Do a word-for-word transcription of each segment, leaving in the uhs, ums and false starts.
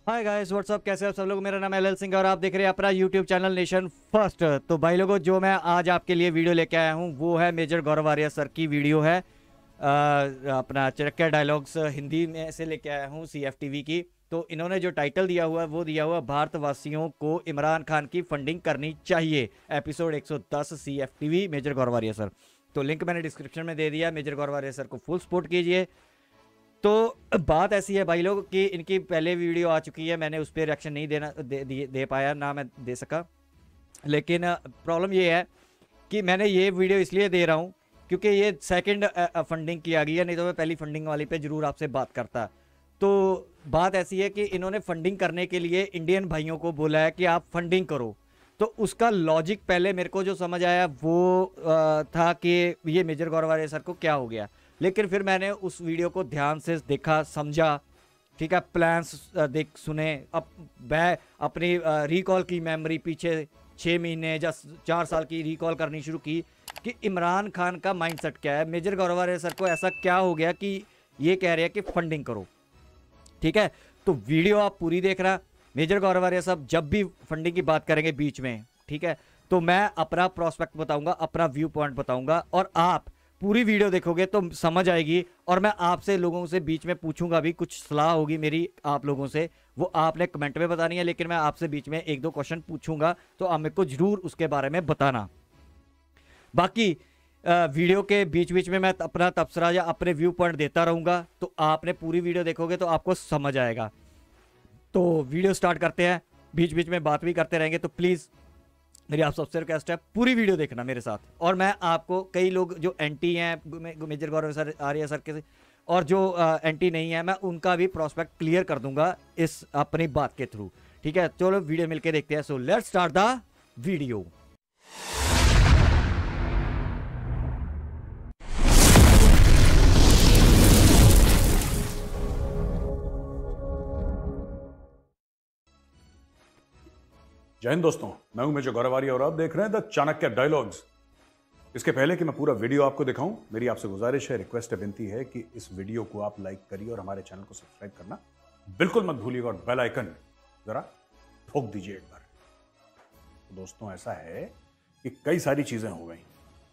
Hi guys what's up, कैसे हो सब लोग। मेरा नाम है एल एल सिंह और आप देख रहे हैं अपना यूट्यूब चैनल नेशन फर्स्ट। तो भाई लोगों, जो मैं आज आपके लिए वीडियो लेके आया हूँ वो है मेजर गौरव आर्या सर की वीडियो है। आ, अपना चाणक्य डायलॉग्स हिंदी में से लेके आया हूँ सी एफ टी वी की। तो इन्होंने जो टाइटल दिया हुआ है वो दिया हुआ है भारतवासियों को इमरान खान की फंडिंग करनी चाहिए, एपिसोड एक सौ दस C F T V major Gaurav Arya sir. तो लिंक मैंने डिस्क्रिप्शन में दे दिया। मेजर गौरव आर्या सर को फुल सपोर्ट कीजिए। तो बात ऐसी है भाई लोग कि इनकी पहले वीडियो आ चुकी है, मैंने उस पर रिएक्शन नहीं देना दे, दे, दे पाया ना मैं दे सका। लेकिन प्रॉब्लम ये है कि मैंने ये वीडियो इसलिए दे रहा हूँ क्योंकि ये सेकंड फंडिंग की आ गई है, नहीं तो मैं पहली फंडिंग वाली पे ज़रूर आपसे बात करता। तो बात ऐसी है कि इन्होंने फंडिंग करने के लिए इंडियन भाइयों को बोला है कि आप फंडिंग करो। तो उसका लॉजिक पहले मेरे को जो समझ आया वो आ, था कि ये मेजर गौरव आर्या सर को क्या हो गया। लेकिन फिर मैंने उस वीडियो को ध्यान से देखा, समझा, ठीक है, प्लान्स देख सुने, अब मैं अपनी रिकॉल की मेमोरी पीछे छः महीने या चार साल की रिकॉल करनी शुरू की कि इमरान खान का माइंडसेट क्या है। मेजर गौरव आर्या सर को ऐसा क्या हो गया कि ये कह रहे हैं कि फंडिंग करो, ठीक है। तो वीडियो आप पूरी देखना। मेजर गौरव आर्या साहब जब भी फंडिंग की बात करेंगे बीच में, ठीक है, तो मैं अपना प्रोस्पेक्ट बताऊंगा, अपना व्यू पॉइंट बताऊंगा और आप पूरी वीडियो देखोगे तो समझ आएगी। और मैं आपसे लोगों से बीच में पूछूंगा भी, कुछ सलाह होगी मेरी आप लोगों से, वो आपने कमेंट में बतानी है। लेकिन मैं आपसे बीच में एक दो क्वेश्चन पूछूंगा तो आप मेरे को जरूर उसके बारे में बताना। बाकी वीडियो के बीच बीच में मैं अपना तबसरा या अपने व्यू पॉइंट देता रहूंगा, तो आपने पूरी वीडियो देखोगे तो आपको समझ आएगा। तो वीडियो स्टार्ट करते हैं, बीच बीच में बात भी करते रहेंगे। तो प्लीज़ मेरी आप सबसे रिक्वेस्ट है पूरी वीडियो देखना मेरे साथ। और मैं आपको, कई लोग जो एंटी हैं major Gaurav sir Arya sir के और जो एंटी नहीं है, मैं उनका भी प्रोस्पेक्ट क्लियर कर दूंगा इस अपनी बात के थ्रू, ठीक है। चलो वीडियो मिलके देखते हैं। So let's start the video. जय हिंद दोस्तों, मैं हूं मेजर गौरव आर्या और आप देख रहे हैं द चाणक्य डायलॉग्स। इसके पहले कि मैं पूरा वीडियो आपको दिखाऊं, मेरी आपसे गुजारिश है, रिक्वेस्ट है, विनती है कि इस वीडियो को आप लाइक करिए और हमारे चैनल को सब्सक्राइब करना बिल्कुल मत भूलिएगा और बेल आइकन जरा ठोक दीजिए एक बार। तो दोस्तों ऐसा है कि कई सारी चीजें हो गई।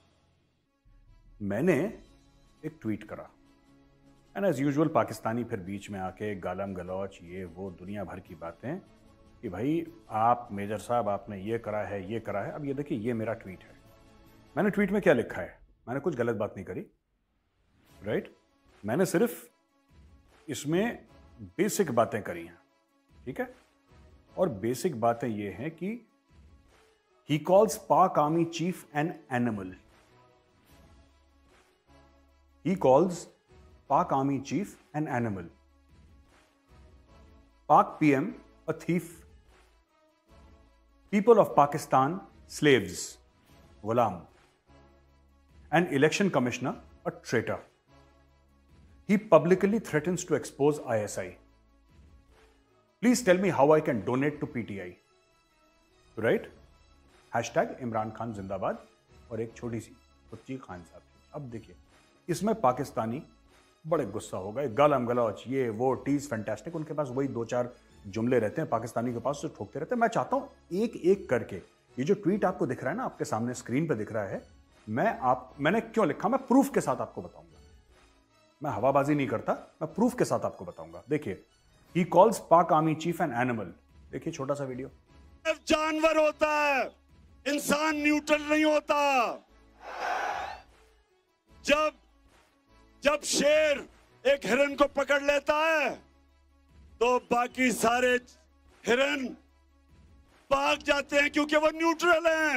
मैंने एक ट्वीट करा एंड एज यूजुअल पाकिस्तानी फिर बीच में आके गालम गलौच ये वो दुनिया भर की बातें कि भाई आप मेजर साहब आपने ये करा है ये करा है। अब ये देखिए, ये मेरा ट्वीट है। मैंने ट्वीट में क्या लिखा है, मैंने कुछ गलत बात नहीं करी, राइट। मैंने सिर्फ इसमें बेसिक बातें करी हैं, ठीक है। और बेसिक बातें ये हैं कि he calls Pak army chief an animal. He calls Pak army chief an animal, Pak PM a thief, people of Pakistan slaves, ghulam, and election commissioner a traitor. He publicly threatens to expose I S I. Please tell me how I can donate to P T I. Right? Hashtag Imran Khan जिंदाबाद और एक छोटी सी कुच्ची खान साहब। अब देखिए, इसमें पाकिस्तानी बड़े गुस्सा हो गए, गालम गलौच ये वो टीज फैंटास्टिक, उनके पास वही दो चार जुमले रहते हैं पाकिस्तानी के पास, जो ठोकते रहते हैं। मैं चाहता हूं एक एक करके, ये जो ट्वीट आपको दिख रहा है ना, आपके सामने स्क्रीन पे दिख रहा है, मैं आप मैंने क्यों लिखा, मैं प्रूफ के साथ आपको बताऊंगा। मैं हवाबाजी नहीं करता, मैं प्रूफ के साथ आपको बताऊंगा। देखिए, he calls Pak army chief an animal. देखिए छोटा सा वीडियो। जानवर होता है, इंसान न्यूट्रल नहीं होता। जब जब शेर एक हिरन को पकड़ लेता है तो बाकी सारे हिरन भाग जाते हैं क्योंकि वो न्यूट्रल हैं।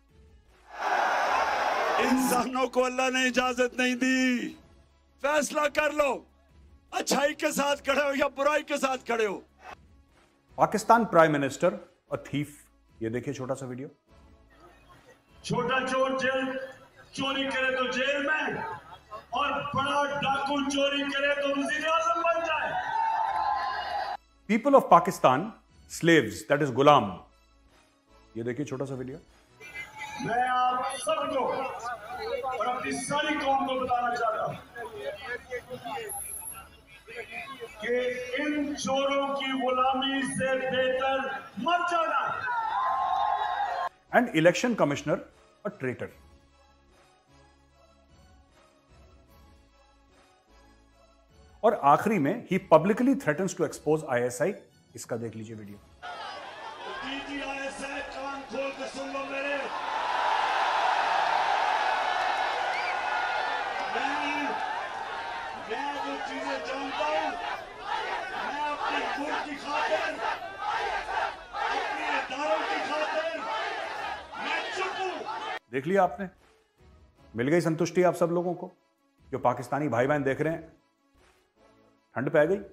इंसानों को अल्लाह ने इजाजत नहीं दी। फैसला कर लो, अच्छाई के साथ खड़े हो या बुराई के साथ खड़े हो। Pakistan prime minister a thief. ये देखिए छोटा सा वीडियो। छोटा चोर जेल चोरी करे तो जेल में, और बड़ा डाकू चोरी करे तो वजीर आजम बन जाए। People of Pakistan slaves, that is गुलाम। ये देखिए छोटा सा वीडियो। मैं आप सबको और अपनी सारी कौम को बताना चाहता हूं कि इन चोरों की गुलामी से बेहतर मर जाना। And election commissioner a traitor. और आखिरी में he publicly threatens to expose ISI. इसका देख लीजिए वीडियो। दीदी आईएसआई कान खोल के सुन लो मेरे। मैं मैं जो चीजें जानता हूं, मैं अपनी वोट की खातिर, अपने इदारों की खातिर मैं चुप हूं। देख लिया आपने, मिल गई संतुष्टि आप सब लोगों को। जो पाकिस्तानी भाई बहन देख रहे हैं, ठंड पे आ गई।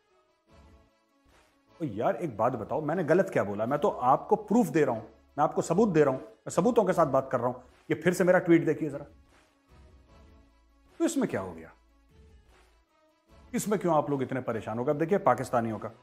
तो यार एक बात बताओ, मैंने गलत क्या बोला? मैं तो आपको प्रूफ दे रहा हूं, मैं आपको सबूत दे रहा हूं, मैं सबूतों के साथ बात कर रहा हूं। ये फिर से मेरा ट्वीट देखिए जरा। तो इसमें क्या हो गया? इसमें क्यों आप लोग इतने परेशान हो गए? अब देखिए पाकिस्तानियों का।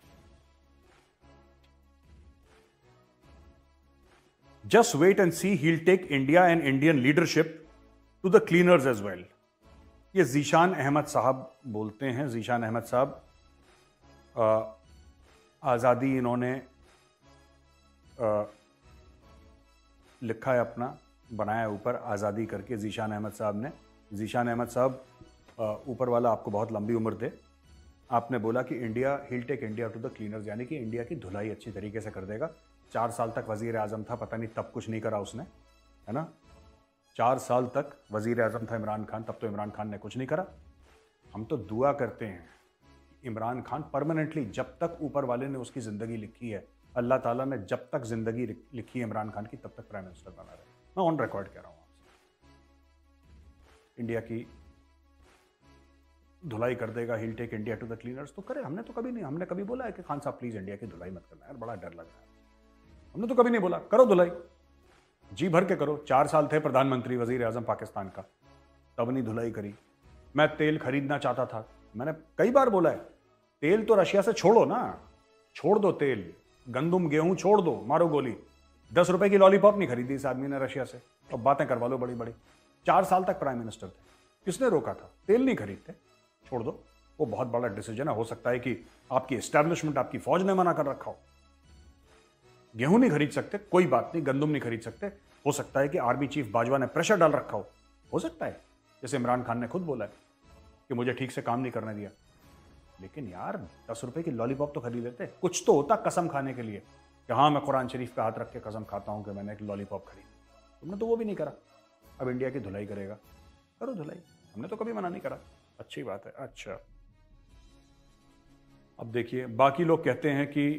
Just wait and see, he will take India and Indian leadership to the cleaners as well. ये जीशान अहमद साहब बोलते हैं। जीशान अहमद साहब आज़ादी इन्होंने आ, लिखा है अपना, बनाया ऊपर आज़ादी करके जीशान अहमद साहब ने। जीशान अहमद साहब, ऊपर वाला आपको बहुत लंबी उम्र दे। आपने बोला कि India he'll take India to the cleaners, यानी कि इंडिया की धुलाई अच्छी तरीके से कर देगा। चार साल तक वजीर आज़म था, पता नहीं तब कुछ नहीं करा उसने, है ना। चार साल तक वजीर आज़म था इमरान खान, तब तो इमरान खान ने कुछ नहीं करा। हम तो दुआ करते हैं इमरान खान परमानेंटली, जब तक ऊपर वाले ने उसकी ज़िंदगी लिखी है, अल्लाह ताला ने जब तक ज़िंदगी लिखी है इमरान खान की, तब तक प्राइम मिनिस्टर बना रहे। मैं ऑन रिकॉर्ड कह रहा हूँ आपसे। इंडिया की धुलाई कर देगा, he'll take India to the cleaners. तो करे, हमने तो कभी नहीं, हमने कभी बोला है कि खान साहब प्लीज़ इंडिया की धुलाई मत करना यार, बड़ा डर लग रहा है। हमने तो कभी नहीं बोला करो धुलाई, जी भर के करो। चार साल थे प्रधानमंत्री वजीर आजम पाकिस्तान का, तब नहीं धुलाई करी। मैं तेल खरीदना चाहता था, मैंने कई बार बोला है तेल तो रशिया से छोड़ो ना, छोड़ दो तेल, गंदुम गेहूं छोड़ दो, मारो गोली। दस रुपए की लॉलीपॉप नहीं खरीदी इस आदमी ने रशिया से, अब बातें करवा लो बड़ी बड़ी। चार साल तक प्राइम मिनिस्टर थे, किसने रोका था? तेल नहीं खरीदते, छोड़ दो। वो बहुत बड़ा डिसीजन है, हो सकता है कि आपकी एस्टैब्लिशमेंट, आपकी फौज ने मना कर रखा हो। गेहूं नहीं खरीद सकते, कोई बात नहीं, गंदुम नहीं खरीद सकते, हो सकता है कि आर्मी चीफ बाजवा ने प्रेशर डाल रखा हो हो सकता है, जैसे इमरान खान ने खुद बोला है कि मुझे ठीक से काम नहीं करने दिया। लेकिन यार दस रुपए की लॉलीपॉप तो खरीद लेते, कुछ तो होता कसम खाने के लिए कि हाँ मैं कुरान शरीफ पे हाथ रख के कसम खाता हूं कि मैंने एक लॉलीपॉप खरीदी। तुमने तो वो भी नहीं करा। अब इंडिया की धुलाई करेगा, करो धुलाई, हमने तो कभी मना नहीं करा, अच्छी बात है। अच्छा, अब देखिए बाकी लोग कहते हैं कि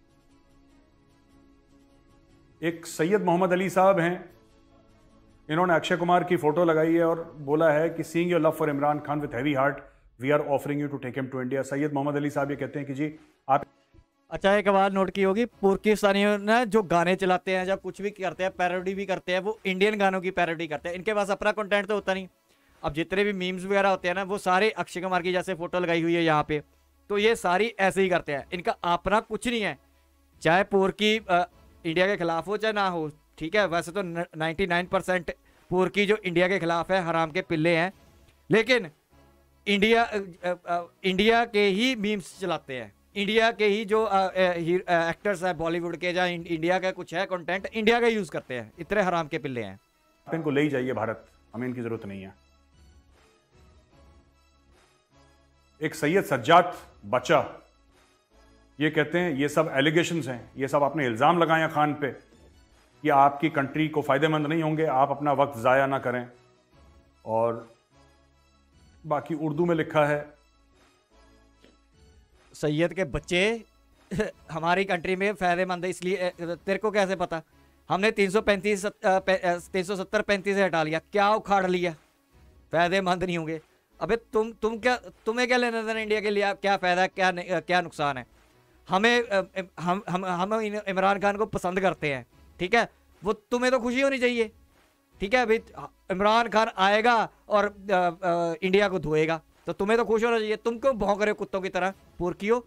एक सैयद मोहम्मद अली साहब हैं, इन्होंने अक्षय कुमार की फोटो लगाई है और बोला है कि seeing your love for Imran Khan with heavy heart we are offering you to take him to India. Syed Mohammad Ali sahab ये कहते हैं कि जी आप। अच्छा, एक बात नोट की होगी, पाकिस्तानियों ने जो गाने चलाते हैं, जब कुछ भी करते हैं, पैरोडी भी करते हैं, वो इंडियन गानों की पैरोडी करते हैं। इनके पास अपना कंटेंट तो होता नहीं। अब जितने भी मीम्स वगैरह होते हैं ना, वो सारे अक्षय कुमार की जैसे फोटो लगाई हुई है यहाँ पे, तो ये सारी ऐसे ही करते हैं। इनका अपना कुछ नहीं है, चाहे पोरकी इंडिया के खिलाफ हो चाहे ना हो, ठीक है। वैसे तो नाइन्टी नाइन परसेंट पोरकी जो इंडिया के खिलाफ है हराम के पिल्ले हैं, लेकिन इंडिया आ, आ, इंडिया के ही मीम्स चलाते हैं। इंडिया के ही जो एक्टर्स हैं बॉलीवुड के, जहाँ इंडिया का कुछ है कंटेंट, इंडिया का यूज करते हैं। इतने हराम के पिल्ले हैं। इनको ले ही जाइए भारत, हमें इनकी जरूरत नहीं है। एक सैयद सज्जाद बच्चा ये कहते हैं ये सब एलिगेशंस हैं, ये सब आपने इल्जाम लगाए हैं खान पे, ये आपकी कंट्री को फायदेमंद नहीं होंगे, आप अपना वक्त जाया ना करें। और बाकी उर्दू में लिखा है, सैयद के बच्चे हमारी कंट्री में फायदेमंद है इसलिए, तेरे को कैसे पता? हमने तीन सौ पैंतीस तीन सौ सत्तर पैंतीस से हटा लिया, क्या उखाड़ लिया? फायदेमंद नहीं होंगे। अबे तुम तुम क्या, तुम्हें क्या लेना देना इंडिया के लिए? क्या फायदा, क्या क्या नुकसान है? हमें हम हम हम इमरान खान को पसंद करते हैं, ठीक है, वो तुम्हें तो खुशी होनी चाहिए, ठीक है। अभी इमरान खान आएगा और आ, आ, इंडिया को धोएगा, तो तुम्हें तो खुश होना चाहिए। तुम क्यों भौंक रहे हो कुत्तों की तरह, पुरकियो?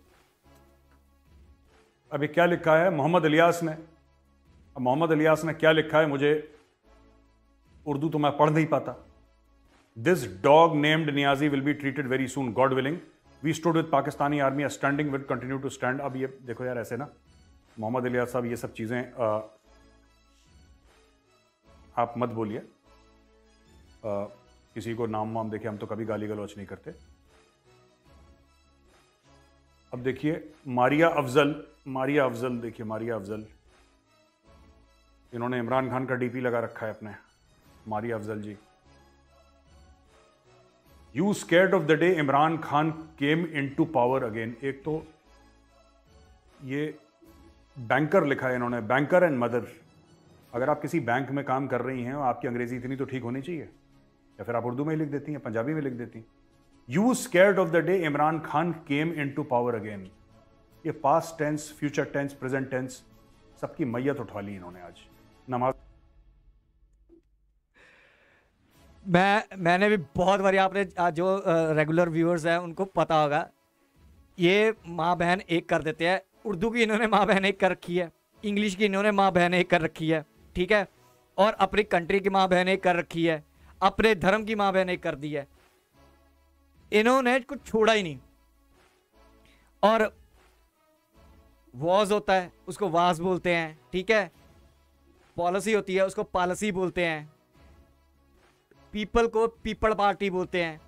अभी क्या लिखा है मोहम्मद इलियास ने, मोहम्मद इलियास ने क्या लिखा है, मुझे उर्दू तो मैं पढ़ नहीं पाता। This dog named Niazi will be treated very soon, god willing. We stood with Pakistani army, standing will continue to stand. अब ये देखो यार, ऐसे ना मोहम्मद इलियास साहब, ये सब चीज़ें आप मत बोलिए। किसी को नाम वाम देखे, हम तो कभी गाली गलौच नहीं करते। अब देखिए मारिया अफजल, मारिया अफजल देखिए, मारिया अफजल, इन्होंने इमरान खान का डीपी लगा रखा है अपने, Maria Afzal ji. You scared of the day Imran Khan came into power again. एक तो ये बैंकर लिखा है इन्होंने, बैंकर एंड मदर। अगर आप किसी बैंक में काम कर रही हैं और आपकी अंग्रेजी इतनी तो ठीक होनी चाहिए, या फिर आप उर्दू में लिख देती हैं, पंजाबी में लिख देती हैं। You scared of the day Imran Khan came into power again. ये past tense, future tense, present tense, सबकी मैयत उठा ली इन्होंने आज। नमाज मैं मैंने भी बहुत बारी, आपने जो रेगुलर व्यूअर्स हैं उनको पता होगा, ये माँ बहन एक कर देते हैं। उर्दू की इन्होंने माँ बहन एक कर रखी है, इंग्लिश की इन्होंने माँ बहन एक कर रखी है, ठीक है, और अपनी कंट्री की माँ बहन एक कर रखी है, अपने धर्म की माँ बहन एक कर दी है। इन्होंने कुछ छोड़ा ही नहीं। और वॉज होता है, उसको वाज बोलते हैं, ठीक है। पॉलिसी होती है, उसको पॉलिसी बोलते हैं। पीपल को पीपल पार्टी बोलते हैं।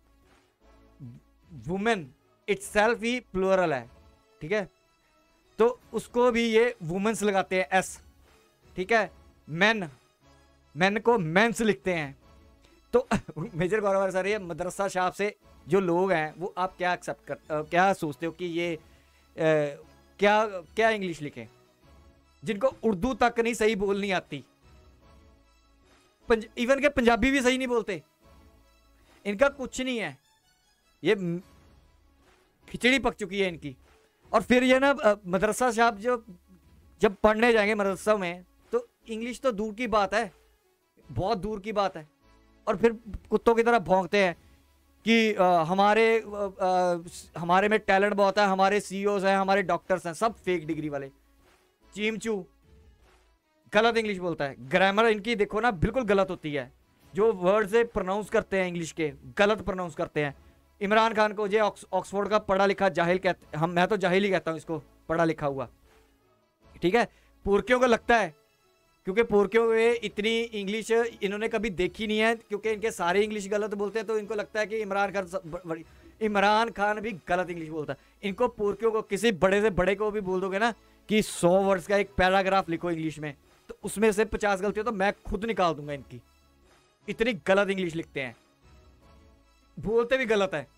वुमेन इटसेल्फ ही प्लूरल है, ठीक है, तो उसको भी ये वुमेन्स लगाते हैं, एस, ठीक है। मेन, मेन को मेंस लिखते हैं। तो मेजर गौरव सर, ये मदरसा साहब से जो लोग हैं वो आप क्या एक्सेप्ट कर आ, क्या सोचते हो कि ये आ, क्या क्या इंग्लिश लिखें, जिनको उर्दू तक नहीं सही बोलनी आती, इवन के पंजाबी भी सही नहीं बोलते, इनका कुछ नहीं है, ये खिचड़ी पक चुकी है इनकी। और फिर ये ना मदरसा साहब जो जब पढ़ने जाएंगे मदरसा में, तो इंग्लिश तो दूर की बात है, बहुत दूर की बात है। और फिर कुत्तों की तरह भौंकते हैं कि आ, हमारे आ, आ, हमारे में टैलेंट बहुत है, हमारे सीईओज हैं, हमारे डॉक्टर्स हैं, सब फेक डिग्री वाले। चीमचू गलत इंग्लिश बोलता है, ग्रामर इनकी देखो ना बिल्कुल गलत होती है, जो वर्ड से प्रोनाउंस करते हैं इंग्लिश के गलत प्रोनाउंस करते हैं। इमरान खान को ये ऑक्सफोर्ड का पढ़ा लिखा जाहिल कहते, हम मैं तो जाहिल ही कहता हूँ इसको, पढ़ा लिखा हुआ, ठीक है। पुरखियों को लगता है, क्योंकि पुरखियों में इतनी इंग्लिश इन्होंने कभी देखी नहीं है, क्योंकि इनके सारे इंग्लिश गलत बोलते हैं, तो इनको लगता है कि इमरान खान इमरान खान भी गलत इंग्लिश बोलता है। इनको पुरखियों को, किसी बड़े से बड़े को भी बोल दोगे ना कि सौ वर्ड्स का एक पैराग्राफ लिखो इंग्लिश में, तो उसमें से पचास गलती हो तो मैं खुद निकाल दूंगा इनकी, इतनी गलत इंग्लिश लिखते हैं, बोलते भी गलत है।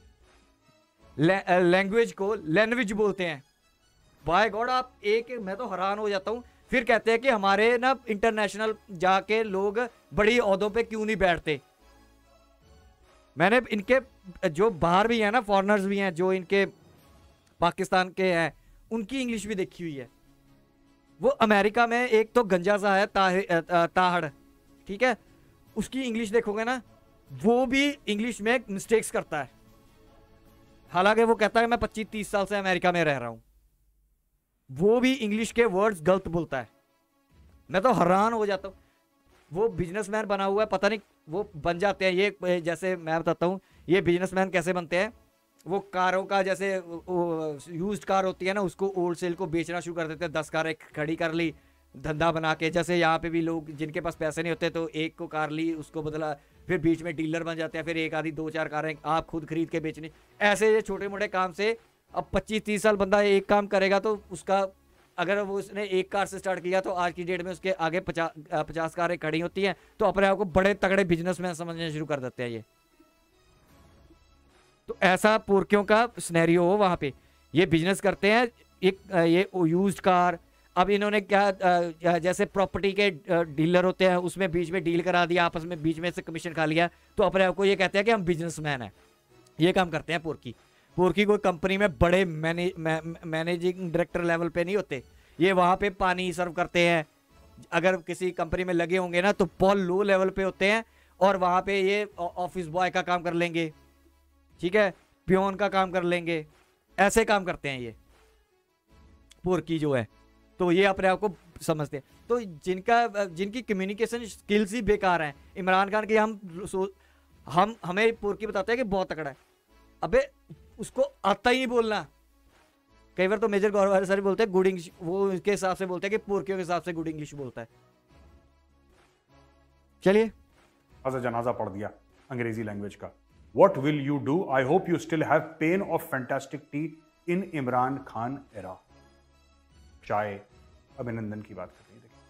लैंग्वेज को लैंग्वेज बोलते हैं। बाय गॉड, आप एक मैं तो हैरान हो जाता हूं। फिर कहते हैं कि हमारे ना इंटरनेशनल जाके लोग बड़ी ओहदों पे क्यों नहीं बैठते। मैंने इनके जो बाहर भी हैं ना, फॉरेनर्स भी हैं जो इनके पाकिस्तान के हैं, उनकी इंग्लिश भी देखी हुई है। वो अमेरिका में एक तो गंजा सा है ताहड़, ठीक है, उसकी इंग्लिश देखोगे ना, वो भी इंग्लिश में मिस्टेक्स करता है, हालांकि वो कहता है मैं पच्चीस तीस साल से अमेरिका में रह रहा हूं, वो भी इंग्लिश के वर्ड्स गलत बोलता है। मैं तो हैरान हो जाता हूं। वो बिजनेसमैन बना हुआ है, पता नहीं वो बन जाते हैं ये, जैसे मैं बताता हूँ ये बिजनेसमैन कैसे बनते हैं। वो कारों का, जैसे यूज्ड कार होती है ना, उसको होलसेल को बेचना शुरू कर देते हैं। दस कारें खड़ी कर ली धंधा बना के, जैसे यहाँ पे भी लोग जिनके पास पैसे नहीं होते तो एक को कार ली, उसको बदला, फिर बीच में डीलर बन जाते हैं, फिर एक आधी दो चार कारें आप खुद खरीद के बेचनी। ऐसे ये छोटे मोटे काम से अब पच्चीस तीस साल बंदा एक काम करेगा तो उसका, अगर वो उसने एक कार से स्टार्ट किया तो आज की डेट में उसके आगे पचास पचास कारें खड़ी होती हैं, तो अपने आप को बड़े तगड़े बिजनेसमैन समझने शुरू कर देते हैं ये। तो ऐसा पुरखियों का सिनेरियो हो वहां पे, ये बिजनेस करते हैं। एक ये यूज्ड कार, अब इन्होंने क्या, जैसे प्रॉपर्टी के डीलर होते हैं उसमें बीच में डील करा दिया, आपस में बीच में से कमीशन खा लिया, तो अपने आप को ये कहते हैं कि हम बिजनेसमैन हैं। ये काम करते हैं पुरखी। पुरखी कोई कंपनी में बड़े मैने, मै, मैनेजिंग डायरेक्टर लेवल पे नहीं होते, ये वहां पे पानी सर्व करते हैं। अगर किसी कंपनी में लगे होंगे ना तो बहुत लो लेवल पे होते हैं, और वहां पे ये ऑफिस बॉय का काम कर लेंगे, ठीक है, पियोन का काम कर लेंगे, ऐसे काम करते हैं ये पुरखी जो है। तो ये अपने आप को समझते हैं। तो जिनका जिनकी कम्युनिकेशन स्किल्स ही बेकार हैं, इमरान खान के हम हम हमें पुरखी बताते हैं कि बहुत तकड़ा है। अबे उसको आता ही नहीं बोलना। कई बार तो मेजर गौरव सर बोलते हैं गुड इंग्लिश, वो उसके हिसाब से बोलते हैं कि पुरखियों के हिसाब से गुड इंग्लिश बोलता है। चलिए अजा जनाजा पढ़ दिया अंग्रेजी लैंग्वेज का। What will you do? I hope you still have pain of fantastic tea in Imran Khan era. चाय अभिनंदन की बात कर रही है। देखिए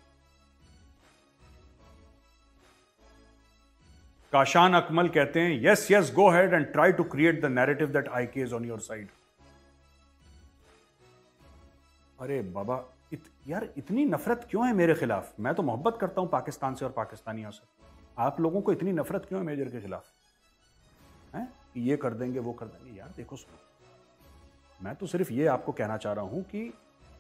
काशान अकमल कहते हैं yes yes go ahead and try to create the narrative that I K is on your side. अरे बाबा इत, यार इतनी नफरत क्यों है मेरे खिलाफ? मैं तो मोहब्बत करता हूं पाकिस्तान से और पाकिस्तानियों से। आप लोगों को इतनी नफरत क्यों है मेजर के खिलाफ? हैं कि ये कर देंगे वो कर देंगे। यार देखो सुनो, मैं तो सिर्फ ये आपको कहना चाह रहा हूं कि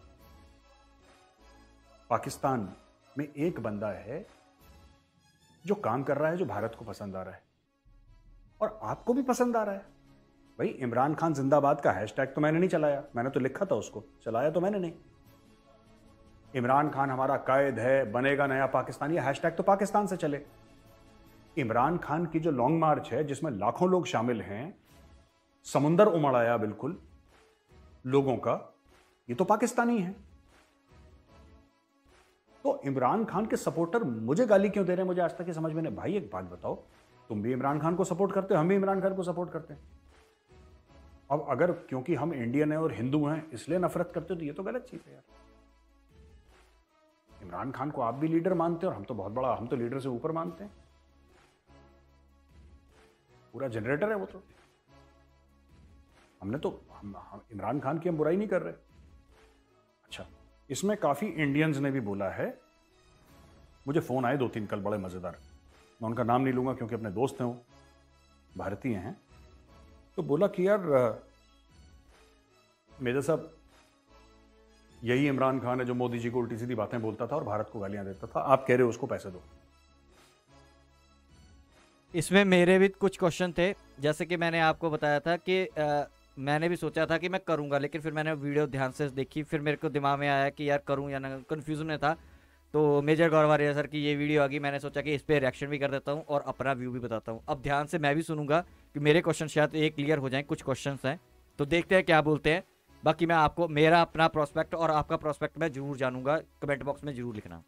पाकिस्तान में एक बंदा है जो काम कर रहा है, जो भारत को पसंद आ रहा है और आपको भी पसंद आ रहा है। भाई इमरान खान जिंदाबाद का हैशटैग तो मैंने नहीं चलाया, मैंने तो लिखा था उसको, चलाया तो मैंने नहीं। इमरान खान हमारा कायद है, बनेगा नया पाकिस्तान, ये हैशटैग तो पाकिस्तान से चले। इमरान खान की जो लॉन्ग मार्च है जिसमें लाखों लोग शामिल हैं, समुंदर उमड़ आया बिल्कुल लोगों का, ये तो पाकिस्तानी है। तो इमरान खान के सपोर्टर मुझे गाली क्यों दे रहे हैं, मुझे आज तक ये समझ में नहीं। भाई एक बात बताओ, तुम भी इमरान खान को सपोर्ट करते हो, हम भी इमरान खान को सपोर्ट करते हैं। अब अगर क्योंकि हम इंडियन हैं और हिंदू हैं इसलिए नफरत करते हो तो ये तो गलत चीज है यार। इमरान खान को आप भी लीडर मानते हो और हम तो बहुत बड़ा, हम तो लीडर से ऊपर मानते हैं, पूरा जनरेटर है वो तो। हमने तो हम, हम इमरान खान की हम बुराई नहीं कर रहे। अच्छा, इसमें काफी इंडियंस ने भी बोला है, मुझे फोन आए दो तीन कल बड़े मजेदार, मैं उनका नाम नहीं लूंगा क्योंकि अपने दोस्त हैं, वो भारतीय हैं। तो बोला कि यार मेजर साहब यही इमरान खान है जो मोदी जी को उल्टी सीधी बातें बोलता था और भारत को गालियां देता था, आप कह रहे हो उसको पैसे दो। इसमें मेरे भी कुछ क्वेश्चन थे, जैसे कि मैंने आपको बताया था कि आ, मैंने भी सोचा था कि मैं करूंगा, लेकिन फिर मैंने वीडियो ध्यान से देखी, फिर मेरे को दिमाग में आया कि यार करूं या ना, कंफ्यूजन में था। तो मेजर गौरवारिया सर की ये वीडियो आ गई, मैंने सोचा कि इस पर रिएक्शन भी कर देता हूं और अपना व्यू भी बताता हूं। अब ध्यान से मैं भी सुनूंगा कि मेरे क्वेश्चन शायद एक क्लियर हो जाएं, कुछ क्वेश्चंस हैं तो देखते हैं क्या बोलते हैं। बाकी मैं आपको मेरा अपना प्रोस्पेक्ट और आपका प्रोस्पेक्ट मैं जरूर जानूंगा, कमेंट बॉक्स में जरूर लिखना।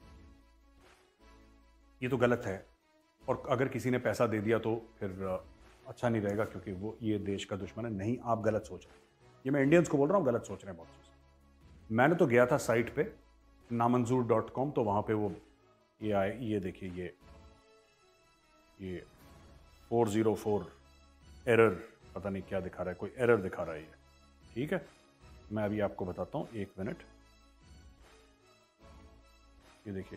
ये तो गलत है और अगर किसी ने पैसा दे दिया तो फिर अच्छा नहीं रहेगा क्योंकि वो ये देश का दुश्मन है। नहीं, आप गलत सोच रहे हैं, ये मैं इंडियंस को बोल रहा हूँ, गलत सोच रहे हैं बहुत चीज़। मैंने तो गया था साइट पे नामंजूर डॉट कॉम, तो वहाँ पे वो ये आए, ये देखिए ये ये फोर ज़ीरो फोर एरर, पता नहीं क्या दिखा रहा है, कोई एरर दिखा रहा है ये। ठीक है, मैं अभी आपको बताता हूँ, एक मिनट। ये देखिए,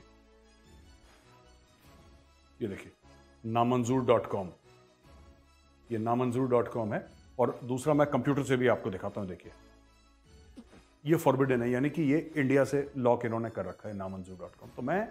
ये देखिए नामंजूर डॉट कॉम, ये नामंजूर डॉट कॉम है। और दूसरा मैं कंप्यूटर से भी आपको दिखाता हूँ, देखिए ये फॉरबिडन है, यानी कि ये इंडिया से लॉक इन्होंने कर रखा है नामंजूर डॉट कॉम। तो मैं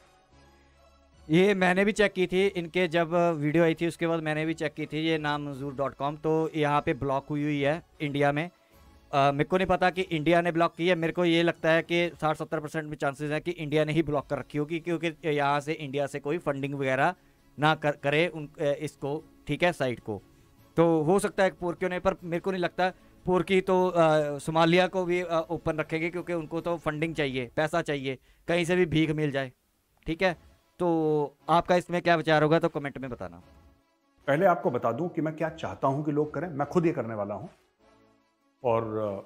ये मैंने भी चेक की थी, इनके जब वीडियो आई थी उसके बाद मैंने भी चेक की थी ये नामंजूर डॉट कॉम, तो यहाँ पे ब्लॉक हुई हुई है इंडिया में। आ, मेरे को नहीं पता कि इंडिया ने ब्लॉक की है, मेरे को ये लगता है कि साठ सत्तर परसेंट में चांसेस है कि इंडिया ने ही ब्लॉक कर रखी होगी, क्योंकि यहाँ से इंडिया से कोई फंडिंग वगैरह ना कर, करे उन इसको, ठीक है, साइट को। तो हो सकता है पोर्कियो ने, पर मेरे को नहीं लगता पोर्की तो आ, सोमालिया को भी ओपन रखेंगे, क्योंकि उनको तो फंडिंग चाहिए, पैसा चाहिए, कहीं से भी भीख मिल जाए। ठीक है, तो आपका इसमें क्या विचार होगा तो कमेंट में बताना। पहले आपको बता दूं कि मैं क्या चाहता हूं कि लोग करें, मैं खुद ये करने वाला हूं और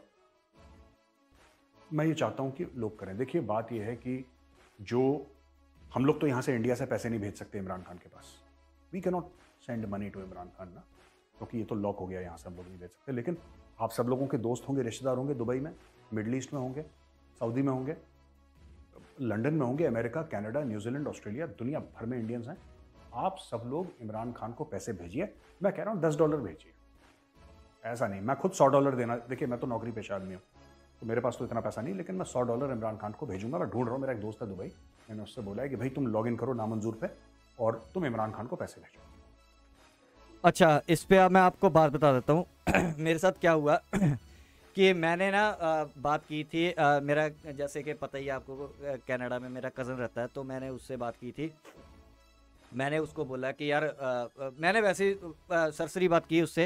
मैं ये चाहता हूं कि लोग करें। देखिए बात ये है कि जो हम लोग तो यहां से इंडिया से पैसे नहीं भेज सकते इमरान खान के पास, we can not send money to Imran Khan ना, क्योंकि ये तो लॉक हो गया, यहाँ से हम लोग नहीं भेज सकते। लेकिन आप सब लोगों के दोस्त होंगे, रिश्तेदार होंगे, दुबई में, मिडल ईस्ट में होंगे, सऊदी में होंगे, लंदन में होंगे, अमेरिका, कनाडा, न्यूजीलैंड, ऑस्ट्रेलिया, दुनिया भर में इंडियंस हैं। आप सब लोग इमरान खान को पैसे भेजिए। मैं कह रहा हूँ दस डॉलर भेजिए, ऐसा नहीं मैं खुद सौ डॉलर देना, देखिए मैं तो नौकरी पेशा आदमी हूँ तो मेरे पास तो इतना पैसा नहीं, लेकिन मैं सौ डॉलर इमरान खान को भेजूंगा। मैं ढूंढ रहा हूँ, मेरा एक दोस्त है दुबई, मैंने उससे बोला है कि भाई तुम लॉग इन करो नामंजूर पे और तुम इमरान खान को पैसे भेजो। अच्छा, इस पे अब मैं आपको बात बता देता हूँ मेरे साथ क्या हुआ कि मैंने ना आ, बात की थी, आ, मेरा जैसे कि पता ही आपको कनाडा में मेरा कज़न रहता है, तो मैंने उससे बात की थी। मैंने उसको बोला कि यार आ, आ, मैंने वैसे सरसरी बात की उससे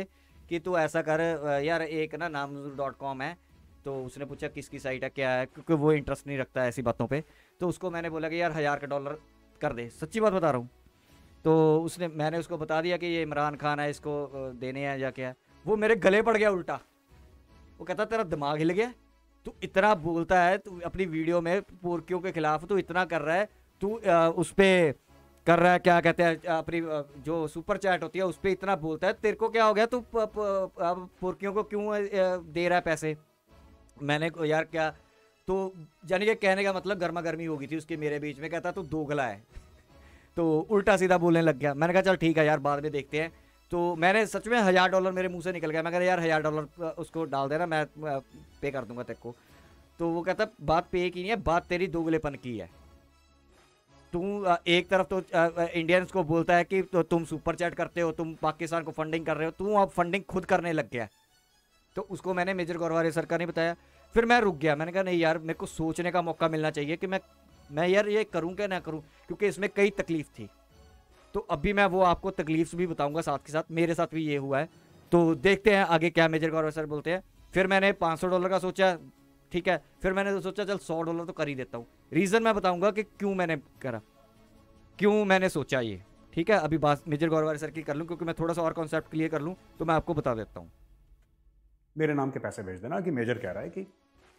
कि तू ऐसा कर अ, यार, एक ना नाम डॉट कॉम है, तो उसने पूछा किसकी साइट है क्या है, क्योंकि वो इंटरेस्ट नहीं रखता है ऐसी बातों पे। तो उसको मैंने बोला कि यार हज़ार का डॉलर कर दे, सच्ची बात बता रहा हूँ। तो उसने मैंने उसको बता दिया कि ये इमरान खान है, इसको अ, देने हैं या क्या है। वो मेरे गले पड़ गया उल्टा। वो कहता तेरा दिमाग हिल गया, तू इतना बोलता है, तू अपनी वीडियो में पुर्कियों के खिलाफ तू इतना कर रहा है, तू अ, उस पर कर रहा है क्या कहते हैं अपनी अ, जो सुपर चैट होती है उस पर इतना बोलता है, तेरे को क्या हो गया, तू प- प- अब पुर्कियों को क्यों अ, दे रहा है पैसे। मैंने को यार क्या, तो यानी कि कहने का मतलब गर्मा गर्मी हो गई थी उसके मेरे बीच में। कहता तू दोगला है, तो उल्टा सीधा बोलने लग गया। मैंने कहा चल ठीक है यार, बाद में देखते हैं। तो मैंने सच में हज़ार डॉलर मेरे मुंह से निकल गया। मैं कहा यार हज़ार डॉलर उसको डाल देना, मैं पे कर दूंगा तेरे को। तो वो कहता बात पे की नहीं है, बात तेरी दोगलेपन की है। तू अ, एक तरफ तो इंडियंस को बोलता है कि तो तुम सुपर चैट करते हो, तुम पाकिस्तान को फंडिंग कर रहे हो, तू अब फंडिंग खुद करने लग गया है। तो उसको मैंने मेजर गौरवारे सर का नहीं बताया। फिर मैं रुक गया, मैंने कहा नहीं यार, मेरे को सोचने का मौका मिलना चाहिए कि मैं मैं यार ये करूं क्या ना करूं, क्योंकि इसमें कई तकलीफ थी। तो अभी मैं वो आपको तकलीफ भी बताऊंगा साथ के साथ, मेरे साथ भी ये हुआ है। तो देखते हैं आगे क्या मेजर गौरव सर बोलते हैं। फिर मैंने पाँच सौ डॉलर का सोचा, ठीक है। फिर मैंने तो सोचा चल सौ डॉलर तो कर ही देता हूँ। रीज़न मैं बताऊंगा कि क्यों मैंने करा, क्यों मैंने सोचा ये, ठीक है। अभी बात मेजर गौरव सर की कर लूँ, क्योंकि मैं थोड़ा सा और कॉन्सेप्ट क्लियर कर लूँ तो मैं आपको बता देता हूँ। मेरे नाम के पैसे भेज देना। कि मेजर कह रहा है कि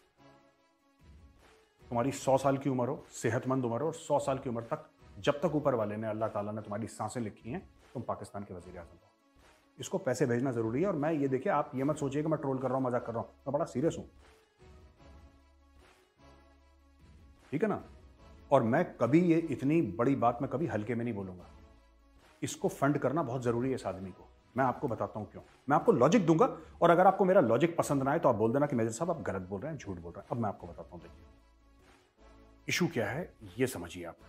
तुम्हारी सौ साल की उम्र हो, सेहतमंद उम्र हो, और सौ साल की उम्र तक जब तक ऊपर वाले ने, अल्लाह ताला ने तुम्हारी सांसें लिखी हैं, तुम पाकिस्तान के वजीर आज़म हो। इसको पैसे भेजना जरूरी है। और मैं ये देखिए, आप ये मत सोचिए कि मैं ट्रोल कर रहा हूं, मजाक कर रहा हूं, मैं बड़ा सीरियस हूं, ठीक है ना। और मैं कभी ये इतनी बड़ी बात मैं कभी हल्के में नहीं बोलूंगा। इसको फंड करना बहुत जरूरी है इस आदमी को। मैं आपको बताता हूं क्यों। मैं आपको लॉजिक दूंगा, और अगर आपको मेरा लॉजिक पसंद ना आए तो आप बोल देना कि मेजर साहब आप गलत बोल रहे हैं, झूठ बोल रहे हैं। अब मैं आपको बताता हूं। देखिए इशू क्या है, ये समझिए आप।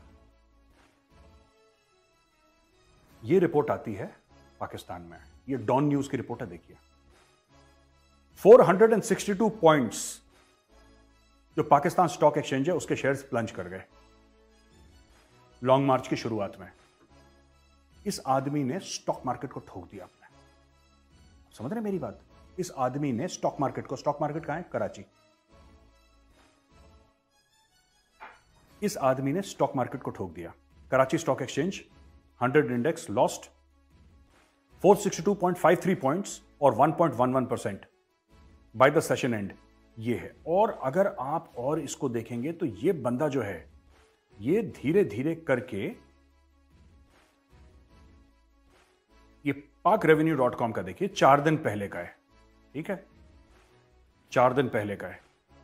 ये रिपोर्ट आती है पाकिस्तान में, ये डॉन न्यूज की रिपोर्ट है। देखिए चार सौ बासठ पॉइंट्स जो पाकिस्तान स्टॉक एक्सचेंज है उसके शेयर्स प्लंज कर गए लॉन्ग मार्च की शुरुआत में। इस आदमी ने स्टॉक मार्केट को ठोक दिया। आपने समझ रहे मेरी बात? इस आदमी ने स्टॉक मार्केट को, स्टॉक मार्केट कहां है? कराची। इस आदमी ने स्टॉक मार्केट को ठोक दिया। Karachi stock exchange hundred index lost four sixty two point five three points और one point one one percent by the session end. ये है। और अगर आप और इसको देखेंगे तो ये बंदा जो है ये धीरे धीरे करके, ये पाक रेवेन्यू डॉट कॉम का देखिए, चार दिन पहले का है, ठीक है, चार दिन पहले का है।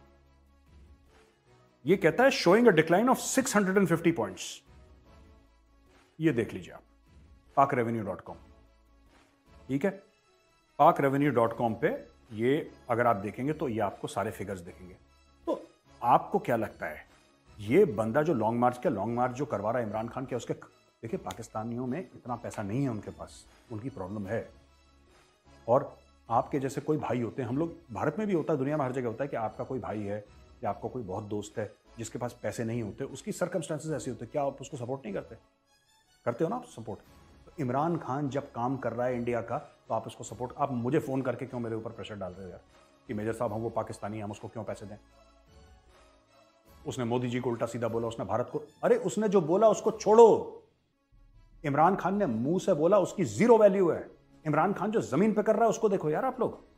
ये कहता है showing a decline of six hundred fifty points. ये देख लीजिए आप, पाक रेवेन्यू डॉट कॉम, ठीक है। पाक रेवेन्यू डॉट कॉम पे ये अगर आप देखेंगे तो ये आपको सारे फिगर्स देखेंगे। तो आपको क्या लगता है, ये बंदा जो लॉन्ग मार्च का लॉन्ग मार्च जो करवा रहा है इमरान खान के, उसके देखिए पाकिस्तानियों में इतना पैसा नहीं है उनके पास, उनकी प्रॉब्लम है। और आपके जैसे कोई भाई होते हैं, हम लोग भारत में भी होता है, दुनिया में हर जगह होता है कि आपका कोई भाई है या आपका कोई बहुत दोस्त है जिसके पास पैसे नहीं होते, उसकी सर्कमस्टेंसेस ऐसी होते, क्या आप उसको सपोर्ट नहीं करते? करते हो ना आप सपोर्ट। तो इमरान खान जब काम कर रहा है इंडिया का तो आप उसको सपोर्ट, आप मुझे फोन करके क्यों मेरे ऊपर प्रेशर डाल रहे हो यार कि मेजर साहब हम वो पाकिस्तानी, हम उसको क्यों पैसे दें? उसने मोदी जी को उल्टा सीधा बोला, उसने भारत को, अरे उसने जो बोला उसको छोड़ो। इमरान खान ने मुंह से बोला, उसकी जीरो वैल्यू है। इमरान खान जो जमीन पे कर रहा है उसको देखो यार आप लोग।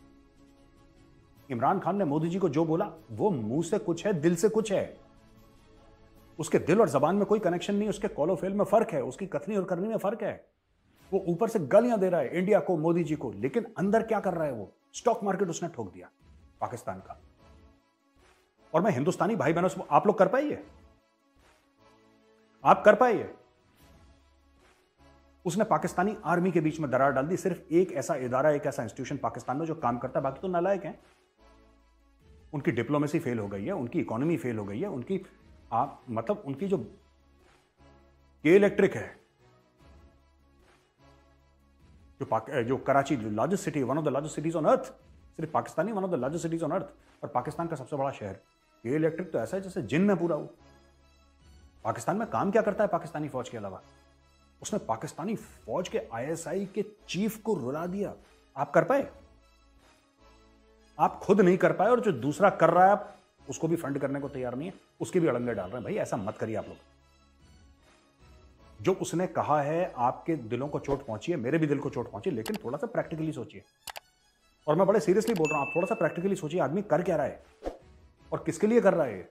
इमरान खान ने मोदी जी को जो बोला वो मुंह से कुछ है, दिल से कुछ है। उसके दिल और जबान में कोई कनेक्शन नहीं, उसके कॉलो फेल में फर्क है, उसकी कथनी और करनी में फर्क है। वो ऊपर से गालियां दे रहा है इंडिया को, मोदी जी को, लेकिन अंदर क्या कर रहा है वो? स्टॉक मार्केट उसने ठोक दिया पाकिस्तान का। और मैं हिंदुस्तानी भाई बहनों से, आप लोग कर पाइए? आप कर पाइए? उसने पाकिस्तानी आर्मी के बीच में दरार डाल दी। सिर्फ एक ऐसा इदारा, एक ऐसा इंस्टीट्यूशन पाकिस्तान में जो काम करता है, बाकी तो नालायक हैं। उनकी डिप्लोमेसी फेल हो गई है, उनकी इकोनॉमी फेल हो गई है, उनकी आप मतलब उनकी जो के इलेक्ट्रिक है, जो पाक, जो Karachi largest city, one of the largest cities on earth, सिर्फ Pakistani one of the largest cities on earth, और पाकिस्तान का सबसे बड़ा शहर, के इलेक्ट्रिक तो ऐसा है जैसे जिन में पूरा हो। पाकिस्तान में काम क्या करता है पाकिस्तानी फौज के अलावा? उसने पाकिस्तानी फौज के आईएसआई के चीफ को रुला दिया। आप कर पाए? आप खुद नहीं कर पाए और जो दूसरा कर रहा है आप उसको भी फंड करने को तैयार नहीं है, उसके भी अड़ंगे डाल रहे हैं। भाई ऐसा मत करिए आप लोग। जो उसने कहा है आपके दिलों को चोट पहुंची है, मेरे भी दिल को चोट पहुंची, लेकिन थोड़ा सा प्रैक्टिकली सोचिए। और मैं बड़े सीरियसली बोल रहा हूं, आप थोड़ा सा प्रैक्टिकली सोचिए आदमी कर क्या रहा है और किसके लिए कर रहा है।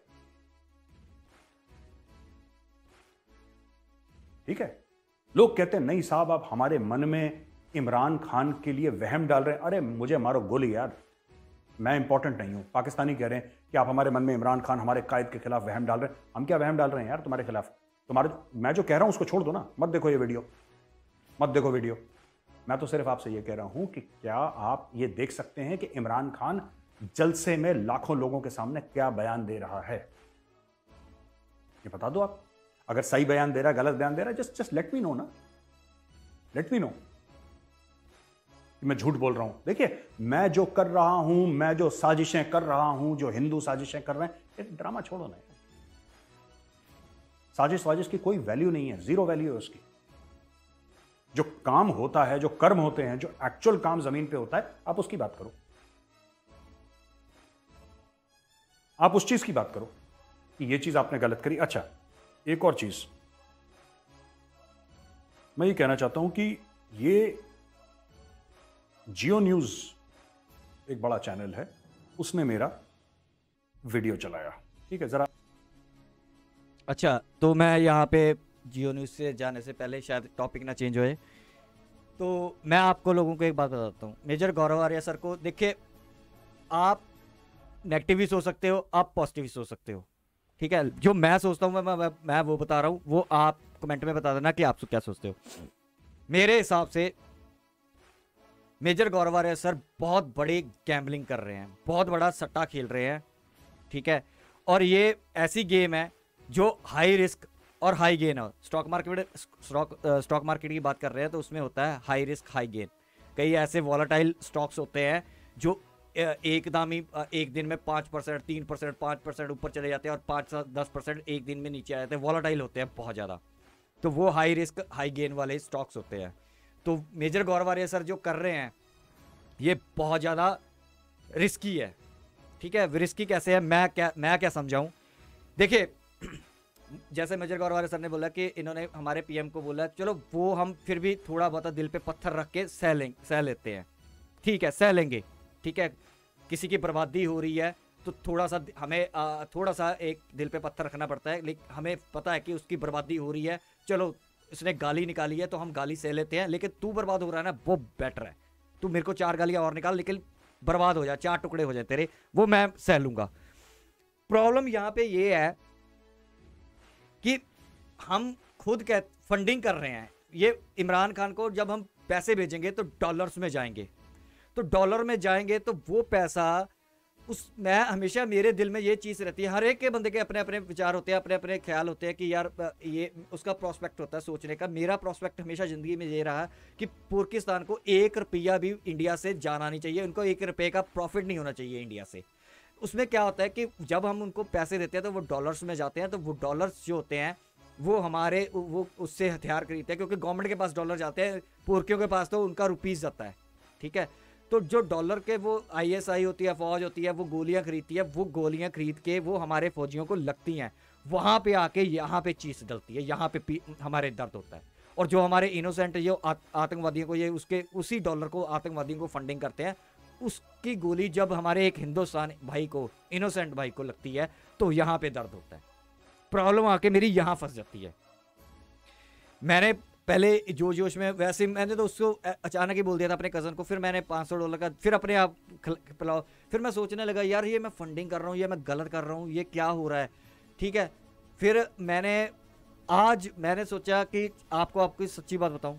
ठीक है, लोग कहते हैं नहीं साहब आप हमारे मन में इमरान खान के लिए वहम डाल रहे हैं। अरे मुझे मारो गोली यार, मैं इंपॉर्टेंट नहीं हूं। पाकिस्तानी कह रहे हैं कि आप हमारे मन में इमरान खान हमारे कायद के खिलाफ वहम डाल रहे हैं। हम क्या वहम डाल रहे हैं यार तुम्हारे खिलाफ? तुम्हारे मैं जो कह रहा हूं उसको छोड़ दो ना, मत देखो ये वीडियो, मत देखो वीडियो। मैं तो सिर्फ आपसे ये कह रहा हूं कि क्या आप ये देख सकते हैं कि इमरान खान जलसे में लाखों लोगों के सामने क्या बयान दे रहा है? ये बता दो आप। अगर सही बयान दे रहा है, गलत बयान दे रहा है, just just let me know ना, लेट मी नो कि मैं झूठ बोल रहा हूं। देखिए मैं जो कर रहा हूं, मैं जो साजिशें कर रहा हूं, जो हिंदू साजिशें कर रहे हैं, ये ड्रामा छोड़ो ना। साजिश साजिश की कोई वैल्यू नहीं है, जीरो वैल्यू है उसकी। जो काम होता है, जो कर्म होते हैं, जो एक्चुअल काम जमीन पे होता है, आप उसकी बात करो। आप उस चीज की बात करो कि ये चीज आपने गलत करी। अच्छा एक और चीज मैं ये कहना चाहता हूं कि ये जियो न्यूज एक बड़ा चैनल है, उसने मेरा वीडियो चलाया। ठीक है, जरा अच्छा तो मैं यहाँ पे जियो न्यूज़ से जाने से पहले शायद टॉपिक ना चेंज होए, तो मैं आपको लोगों को एक बात बताता हूँ। मेजर गौरव आर्या सर को देखिए, आप नेगेटिव भी सोच सकते हो, आप पॉजिटिव भी सोच सकते हो। ठीक है, जो मैं सोचता हूँ मैं, मैं मैं वो बता रहा हूँ, वो आप कमेंट में बता देना कि आप क्या सोचते हो। मेरे हिसाब से मेजर गौरव आर्या सर बहुत बड़ी गैम्बलिंग कर रहे हैं, बहुत बड़ा सट्टा खेल रहे हैं। ठीक है, और ये ऐसी गेम है जो हाई रिस्क और हाई गेन है। Stock market stock stock market की बात कर रहे हैं तो उसमें होता है हाई रिस्क हाई गेन। कई ऐसे वॉलेटाइल स्टॉक्स होते हैं जो एकदम ही एक दिन में पाँच परसेंट तीन परसेंट पाँच परसेंट ऊपर चले जाते हैं और पाँच दस परसेंट एक दिन में नीचे आ जाते हैं, वॉलेटाइल होते हैं बहुत ज़्यादा। तो वो हाई रिस्क हाई गेन वाले स्टॉक्स होते हैं। तो मेजर गौरव आर्या सर जो कर रहे हैं ये बहुत ज़्यादा रिस्की है। ठीक है, रिस्की कैसे है मैं क्या मैं क्या समझाऊँ। देखिए जैसे मेजर गौरव आर्या सर ने बोला कि इन्होंने हमारे पीएम को बोला चलो वो हम फिर भी थोड़ा बहुत दिल पे पत्थर रख के सह लें सह लेते हैं। ठीक है, सह लेंगे। ठीक है, किसी की बर्बादी हो रही है तो थोड़ा सा हमें आ, थोड़ा सा एक दिल पे पत्थर रखना पड़ता है, लेकिन हमें पता है कि उसकी बर्बादी हो रही है, चलो उसने गाली निकाली है तो हम गाली सह लेते हैं। लेकिन तू बर्बाद हो रहा है ना, वो बेटर है। तू मेरे को चार गालियां और निकाल, लेकिन बर्बाद हो जाए, चार टुकड़े हो जाए तेरे, वो मैं सह लूंगा। प्रॉब्लम यहाँ पे ये है कि हम खुद कह फंडिंग कर रहे हैं। ये इमरान खान को जब हम पैसे भेजेंगे तो डॉलर्स में जाएंगे, तो डॉलर में जाएंगे तो वो पैसा उस मैं हमेशा मेरे दिल में ये चीज़ रहती है, हर एक के बंदे के अपने अपने विचार होते हैं, अपने अपने ख्याल होते हैं कि यार ये उसका प्रोस्पेक्ट होता है सोचने का। मेरा प्रोस्पेक्ट हमेशा ज़िंदगी में ये रहा कि पाकिस्तान को एक रुपया भी इंडिया से जाना नहीं चाहिए, उनको एक रुपये का प्रॉफिट नहीं होना चाहिए इंडिया से। उसमें क्या होता है कि जब हम उनको पैसे देते हैं तो वो डॉलर्स में जाते हैं, तो वो डॉलर्स जो होते हैं वो हमारे वो उससे हथियार खरीदते हैं, क्योंकि गवर्नमेंट के पास डॉलर जाते हैं, पुरखियों के पास तो उनका रुपीज़ जाता है। ठीक है, तो जो डॉलर के वो आईएसआई होती है, फौज होती है, वो गोलियां खरीदती है, वो गोलियां खरीद के वो हमारे फौजियों को लगती हैं, वहाँ पे आके यहाँ पे चीज़ डलती है, यहाँ पे हमारे दर्द होता है। और जो हमारे इनोसेंट जो आतंकवादियों को ये उसके उसी डॉलर को आतंकवादियों को फंडिंग करते हैं, उसकी गोली जब हमारे एक हिंदुस्तान भाई को, इनोसेंट भाई को लगती है तो यहाँ पे दर्द होता है। प्रॉब्लम आके मेरी यहाँ फंस जाती है। मैंने पहले जो जोश में वैसे मैंने तो उसको अचानक ही बोल दिया था अपने कज़न को, फिर मैंने पाँच सौ डॉलर का फिर अपने आप पिलाओ, फिर मैं सोचने लगा यार ये मैं फंडिंग कर रहा हूँ, ये मैं गलत कर रहा हूँ, ये क्या हो रहा है। ठीक है, फिर मैंने आज मैंने सोचा कि आपको आपकी सच्ची बात बताऊं,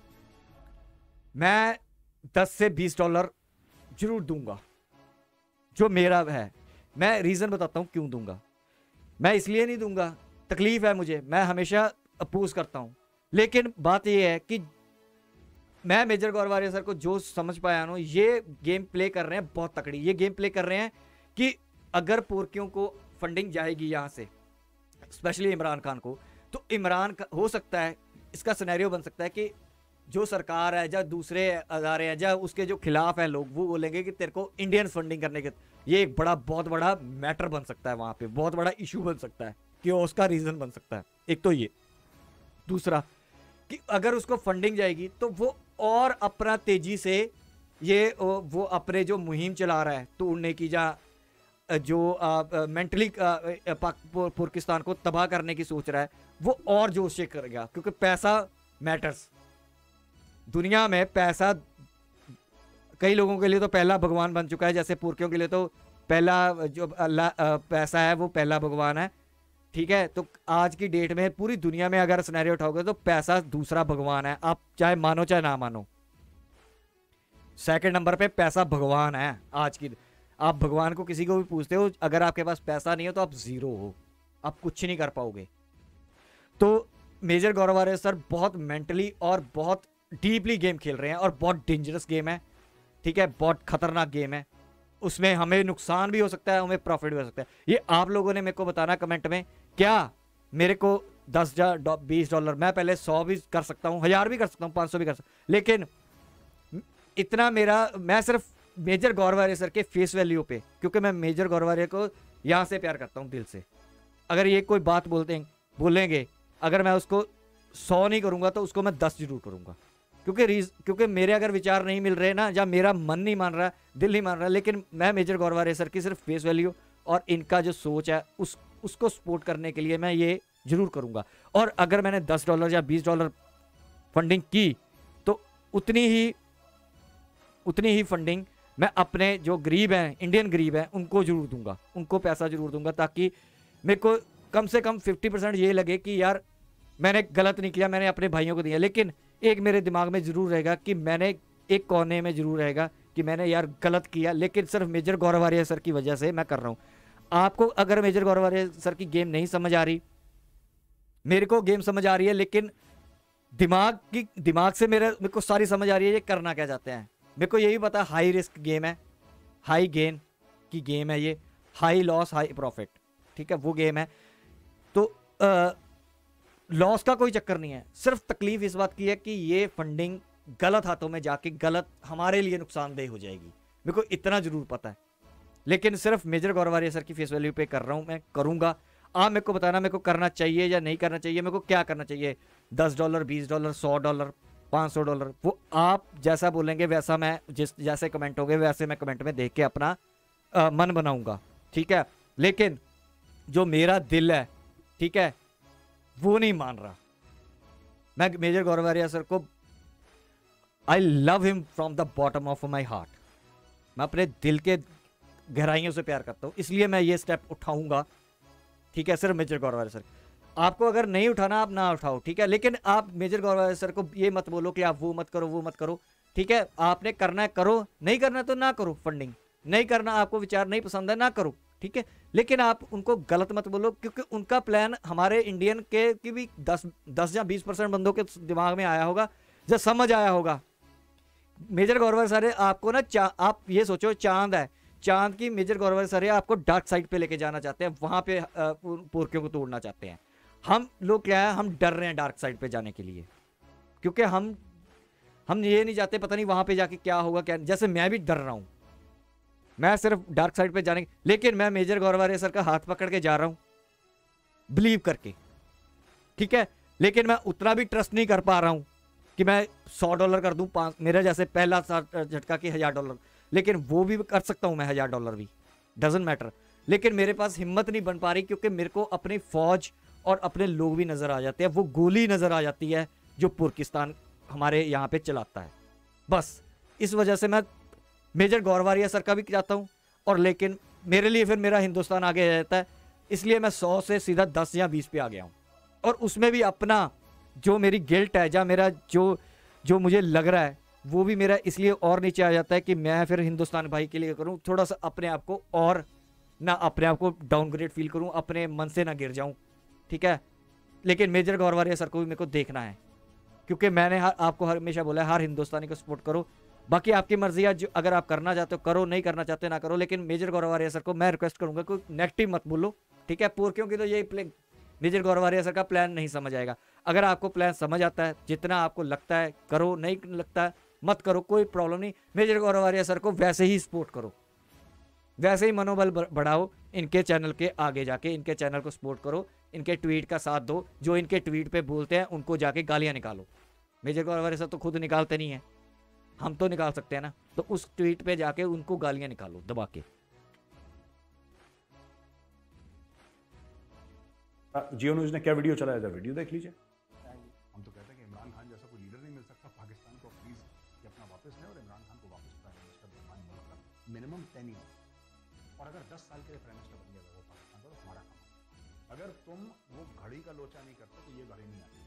मैं दस से बीस डॉलर जरूर दूंगा जो मेरा है। मैं रीज़न बताता हूं क्यों दूंगा। मैं इसलिए नहीं दूंगा, तकलीफ है मुझे, मैं हमेशा अपोज करता हूं, लेकिन बात यह है कि मैं मेजर गौरव आर्या सर को जो समझ पाया हूं, ये गेम प्ले कर रहे हैं बहुत तकड़ी। ये गेम प्ले कर रहे हैं कि अगर पुरखियों को फंडिंग जाएगी यहाँ से, स्पेशली इमरान खान को, तो इमरान हो सकता है इसका सिनेरियो बन सकता है कि जो सरकार है या दूसरे अदारे हैं या उसके जो खिलाफ है लोग, वो बोलेंगे कि तेरे को इंडियन फंडिंग करने के, ये एक बड़ा बहुत बड़ा मैटर बन सकता है वहां पे, बहुत बड़ा इशू बन सकता है कि उसका रीजन बन सकता है। एक तो ये, दूसरा कि अगर उसको फंडिंग जाएगी तो वो और अपना तेजी से ये वो अपने जो मुहिम चला रहा है तोड़ने की, या जो मेंटली पाकिस्तान को तबाह करने की सोच रहा है, वो और जोश से करेगा, क्योंकि पैसा मैटर्स। दुनिया में पैसा कई लोगों के लिए तो पहला भगवान बन चुका है, जैसे पुरखियों के लिए तो पहला जो अल्लाह पैसा है वो पहला भगवान है, ठीक है। तो आज की डेट में पूरी दुनिया में अगर सिनेरियो उठाओगे तो पैसा दूसरा भगवान है, आप चाहे मानो चाहे ना मानो। सेकंड नंबर पे पैसा भगवान है आज की। आप भगवान को किसी को भी पूछते हो, अगर आपके पास पैसा नहीं हो तो आप जीरो हो, आप कुछ नहीं कर पाओगे। तो मेजर गौरव आर्य सर बहुत मेंटली और बहुत डीपली गेम खेल रहे हैं, और बहुत डेंजरस गेम है, ठीक है, बहुत खतरनाक गेम है। उसमें हमें नुकसान भी हो सकता है, हमें प्रॉफिट भी हो सकता है। ये आप लोगों ने मेरे को बताना कमेंट में, क्या मेरे को दस हजार बीस डॉलर, मैं पहले सौ भी कर सकता हूँ, हजार भी कर सकता हूँ, पाँच सौ भी कर सकता हूँ, लेकिन इतना मेरा, मैं सिर्फ मेजर गौरव आर्य सर के फेस वैल्यू पे, क्योंकि मैं मेजर गौरव आर्य को यहाँ से प्यार करता हूँ दिल से। अगर ये कोई बात बोलते बोलेंगे, अगर मैं उसको सौ नहीं करूँगा तो उसको मैं दस जरूर करूँगा, क्योंकि रीज क्योंकि मेरे अगर विचार नहीं मिल रहे ना, या मेरा मन नहीं मान रहा, दिल नहीं मान रहा, लेकिन मैं मेजर गौरव आर्य सर की सिर्फ फेस वैल्यू और इनका जो सोच है उस उसको सपोर्ट करने के लिए मैं ये जरूर करूँगा। और अगर मैंने दस डॉलर या बीस डॉलर फंडिंग की तो उतनी ही उतनी ही फंडिंग मैं अपने जो गरीब हैं, इंडियन गरीब हैं, उनको जरूर दूंगा, उनको पैसा जरूर दूंगा, ताकि मेरे को कम से कम फिफ्टी परसेंट ये लगे कि यार मैंने गलत नहीं किया, मैंने अपने भाइयों को दिया। लेकिन एक मेरे दिमाग में जरूर रहेगा कि मैंने, एक कोने में जरूर रहेगा कि मैंने यार गलत किया, लेकिन सिर्फ मेजर गौरव आर्य सर की वजह से मैं कर रहा हूँ। आपको अगर मेजर गौरव आर्य सर की गेम नहीं समझ आ रही, मेरे को गेम समझ आ रही है, लेकिन दिमाग की दिमाग से मेरे मेरे को सारी समझ आ रही है ये करना क्या चाहते हैं। मेरे को यही पता, हाई रिस्क गेम है, हाई गेन की गेम है ये, हाई लॉस हाई प्रॉफिट, ठीक है, वो गेम है। तो लॉस का कोई चक्कर नहीं है, सिर्फ तकलीफ इस बात की है कि ये फंडिंग गलत हाथों में जाके गलत हमारे लिए नुकसानदेह हो जाएगी, मेरे को इतना जरूर पता है। लेकिन सिर्फ मेजर गौरव आर्य सर की फेस वैल्यू पे कर रहा हूँ, मैं करूँगा। आप मेरे को बताना मेरे को करना चाहिए या नहीं करना चाहिए, मेरे को क्या करना चाहिए, दस डॉलर बीस डॉलर सौ डॉलर पाँच सौ डॉलर, वो आप जैसा बोलेंगे वैसा मैं, जिस जैसे कमेंट होंगे वैसे मैं कमेंट में देख के अपना आ, मन बनाऊंगा, ठीक है। लेकिन जो मेरा दिल है, ठीक है, वो नहीं मान रहा। मैं मेजर गौरव आर्य सर को, I love him from the bottom of my heart, मैं अपने दिल के गहराइयों से प्यार करता हूँ, इसलिए मैं ये स्टेप उठाऊंगा, ठीक है, सिर्फ मेजर गौरव आर्य सर। आपको अगर नहीं उठाना आप ना उठाओ, ठीक है, लेकिन आप मेजर गौरव आर्य सर को ये मत बोलो कि आप वो मत करो वो मत करो, ठीक है। आपने करना है करो, नहीं करना तो ना करो, फंडिंग नहीं करना, आपको विचार नहीं पसंद है ना करो, ठीक है। लेकिन आप उनको गलत मत बोलो, क्योंकि उनका प्लान हमारे इंडियन के की भी दस दस या बीस परसेंट बंदों के दिमाग में आया होगा, जब समझ आया होगा। मेजर गौरव आर्य सर आपको ना, आप ये सोचो चांद है, चांद की मेजर गौरव आर्य सर आपको डार्क साइड पे लेके जाना चाहते हैं, वहां पे पुरखियों को तोड़ना चाहते हैं। हम लोग क्या है, हम डर रहे हैं डार्क साइड पे जाने के लिए, क्योंकि हम हम ये नहीं चाहते, पता नहीं वहां पे जाके क्या होगा क्या, जैसे मैं भी डर रहा हूं, मैं सिर्फ डार्क साइड पे जाने, लेकिन मैं मेजर गौरव आर्य सर का हाथ पकड़ के जा रहा हूं बिलीव करके, ठीक है। लेकिन मैं उतना भी ट्रस्ट नहीं कर पा रहा हूं कि मैं सौ डॉलर कर दूं, पांच, मेरा जैसे पहला झटका कि हजार डॉलर, लेकिन वो भी कर सकता हूं मैं, हजार डॉलर भी डजंट मैटर। लेकिन मेरे पास हिम्मत नहीं बन पा रही, क्योंकि मेरे को अपनी फौज और अपने लोग भी नजर आ जाते हैं, वो गोली नजर आ जाती है जो पाकिस्तान हमारे यहाँ पे चलाता है। बस इस वजह से मैं मेजर गौरव आर्य सर का भी चाहता हूँ, और लेकिन मेरे लिए फिर मेरा हिंदुस्तान आगे रहता है, इसलिए मैं सौ से सीधा दस या बीस पे आ गया हूँ। और उसमें भी अपना जो मेरी गिल्ट है, या मेरा जो जो मुझे लग रहा है, वो भी मेरा इसलिए और नीचे आ जाता है कि मैं फिर हिंदुस्तान भाई के लिए करूँ, थोड़ा सा अपने आप को और ना अपने आप को डाउनग्रेड फील करूँ, अपने मन से ना गिर जाऊँ, ठीक है। लेकिन मेजर गौरव आर्य सर को भी मेरे को देखना है, क्योंकि मैंने हर, आपको हमेशा बोला है, हर हिंदुस्तानी को सपोर्ट करो, बाकी आपकी मर्जी है, जो अगर आप करना चाहते हो करो, नहीं करना चाहते ना करो। लेकिन मेजर गौरव आर्य सर को मैं रिक्वेस्ट करूंगा कोई नेगेटिव मत बोलो, ठीक है। पुरखियों की तो यही play major Gaurav Arya sir का प्लान नहीं समझ आएगा। अगर आपको प्लान समझ आता है, जितना आपको लगता है करो, नहीं लगता है मत करो, कोई प्रॉब्लम नहीं। मेजर गौरव आर्य सर को वैसे ही सपोर्ट करो, वैसे ही मनोबल बढ़ाओ, इनके चैनल के आगे जाके इनके चैनल को सपोर्ट करो, इनके ट्वीट का साथ दो, जो इनके ट्वीट पे बोलते हैं उनको जाके गालियां निकालो। मेजर गौरव आर्य सर तो खुद निकालते नहीं है, हम तो निकाल सकते हैं ना, तो उस ट्वीट पे जाके उनको गालियां निकालो दबा के। जियो न्यूज ने क्या वीडियो चलाया था, वीडियो देख लीजिए। हम तो कहते हैं कि इमरान खान जैसा कोई लीडर नहीं मिल सकता पाकिस्तान को, प्लीज ये अपना वापस लें और इमरान खान को वापस प्राइम मिनिस्टर बनवाएं, मिनिमम टेन ईयर। और अगर दस साल के लिए प्राइम मिनिस्टर बन गया वो पाकिस्तान का, तो हमारा काम। अगर तुम वो घड़ी का लोचा नहीं करते तो ये घड़ी नहीं आती।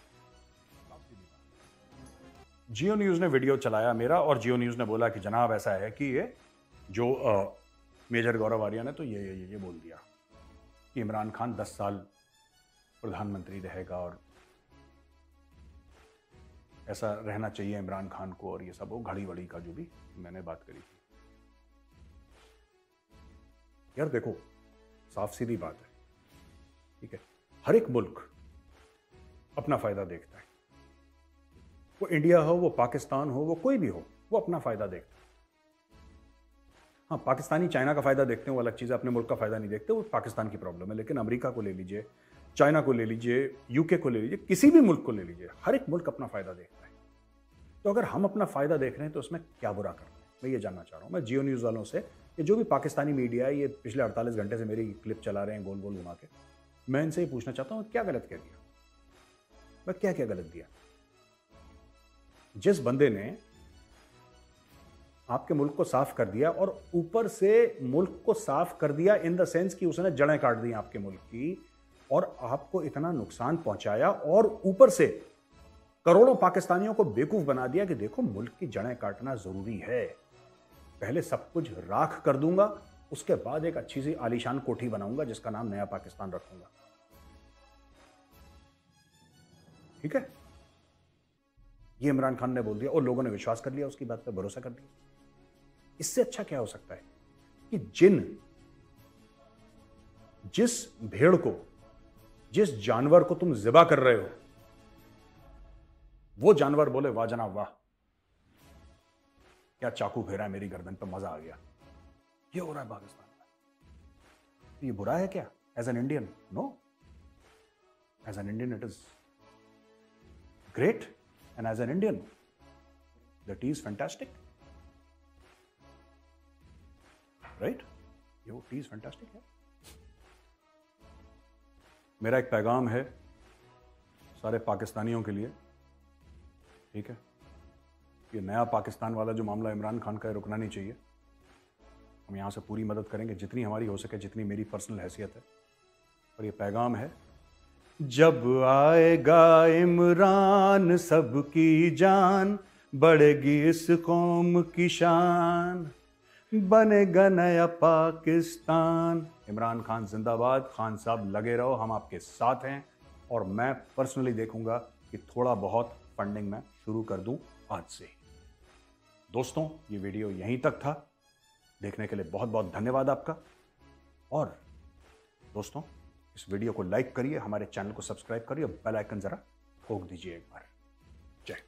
जियो न्यूज ने वीडियो चलाया मेरा, और जियो न्यूज ने बोला कि जनाब ऐसा है कि ये जो आ, मेजर गौरव आर्य ने तो ये ये ये बोल दिया कि इमरान खान दस साल प्रधानमंत्री रहेगा और ऐसा रहना चाहिए इमरान खान को, और ये सब वो घड़ी वड़ी का जो भी मैंने बात करी थी। यार देखो, साफ सीधी बात है, ठीक है, हर एक मुल्क अपना फायदा देखता है, वो इंडिया हो, वो पाकिस्तान हो, वो कोई भी हो, वो अपना फायदा देखता है। हाँ, पाकिस्तानी चाइना का फायदा देखते हैं, वो अलग चीज़ है, अपने मुल्क का फायदा नहीं देखते, वो पाकिस्तान की प्रॉब्लम है। लेकिन अमेरिका को ले लीजिए, चाइना को ले लीजिए, यूके को ले लीजिए, किसी भी मुल्क को ले लीजिए, हर एक मुल्क अपना फायदा देखता है। तो अगर हम अपना फायदा देख रहे हैं तो उसमें क्या बुरा कर रहे हैं, मैं ये जानना चाह रहा हूँ। मैं जियो न्यूज़ वालों से, ये जो भी पाकिस्तानी मीडिया है, ये पिछले अड़तालीस घंटे से मेरी क्लिप चला रहे हैं गोल गोल घुमा के, मैं इनसे ये पूछना चाहता हूँ क्या गलत कह दिया, मैं क्या क्या गलत दिया। जिस बंदे ने आपके मुल्क को साफ कर दिया, और ऊपर से मुल्क को साफ कर दिया इन द सेंस कि उसने जड़ें काट दी आपके मुल्क की, और आपको इतना नुकसान पहुंचाया, और ऊपर से करोड़ों पाकिस्तानियों को बेवकूफ बना दिया कि देखो मुल्क की जड़ें काटना जरूरी है, पहले सब कुछ राख कर दूंगा, उसके बाद एक अच्छी सी आलीशान कोठी बनाऊंगा जिसका नाम नया पाकिस्तान रखूंगा। ठीक है, ये इमरान खान ने बोल दिया और लोगों ने विश्वास कर लिया, उसकी बात पर भरोसा कर दिया। इससे अच्छा क्या हो सकता है कि जिन जिस भेड़ को, जिस जानवर को तुम ज़िबा कर रहे हो, वो जानवर बोले वाह जनाब वाह, क्या चाकू फेरा है मेरी गर्दन पे, मजा आ गया। ये हो रहा है पाकिस्तान में। ये बुरा है क्या as an Indian? No, as an Indian it is great, and as an Indian, the tea is fantastic, right? ये वो टी is fantastic है। मेरा एक पैगाम है सारे पाकिस्तानियों के लिए, ठीक है, ये नया पाकिस्तान वाला जो मामला इमरान खान का है, रुकना नहीं चाहिए। हम यहाँ से पूरी मदद करेंगे जितनी हमारी हो सके, जितनी मेरी पर्सनल हैसियत है। और ये पैगाम है, जब आएगा इमरान सबकी जान, बढ़ेगी इस कौम की शान, बनेगा नया पाकिस्तान। इमरान खान जिंदाबाद। खान साहब लगे रहो, हम आपके साथ हैं, और मैं पर्सनली देखूंगा कि थोड़ा बहुत फंडिंग मैं शुरू कर दूं आज से। दोस्तों, ये वीडियो यहीं तक था, देखने के लिए बहुत बहुत धन्यवाद आपका। और दोस्तों, इस वीडियो को लाइक करिए, हमारे चैनल को सब्सक्राइब करिए, और बेल आइकन जरा ठोक दीजिए एक बार। जय।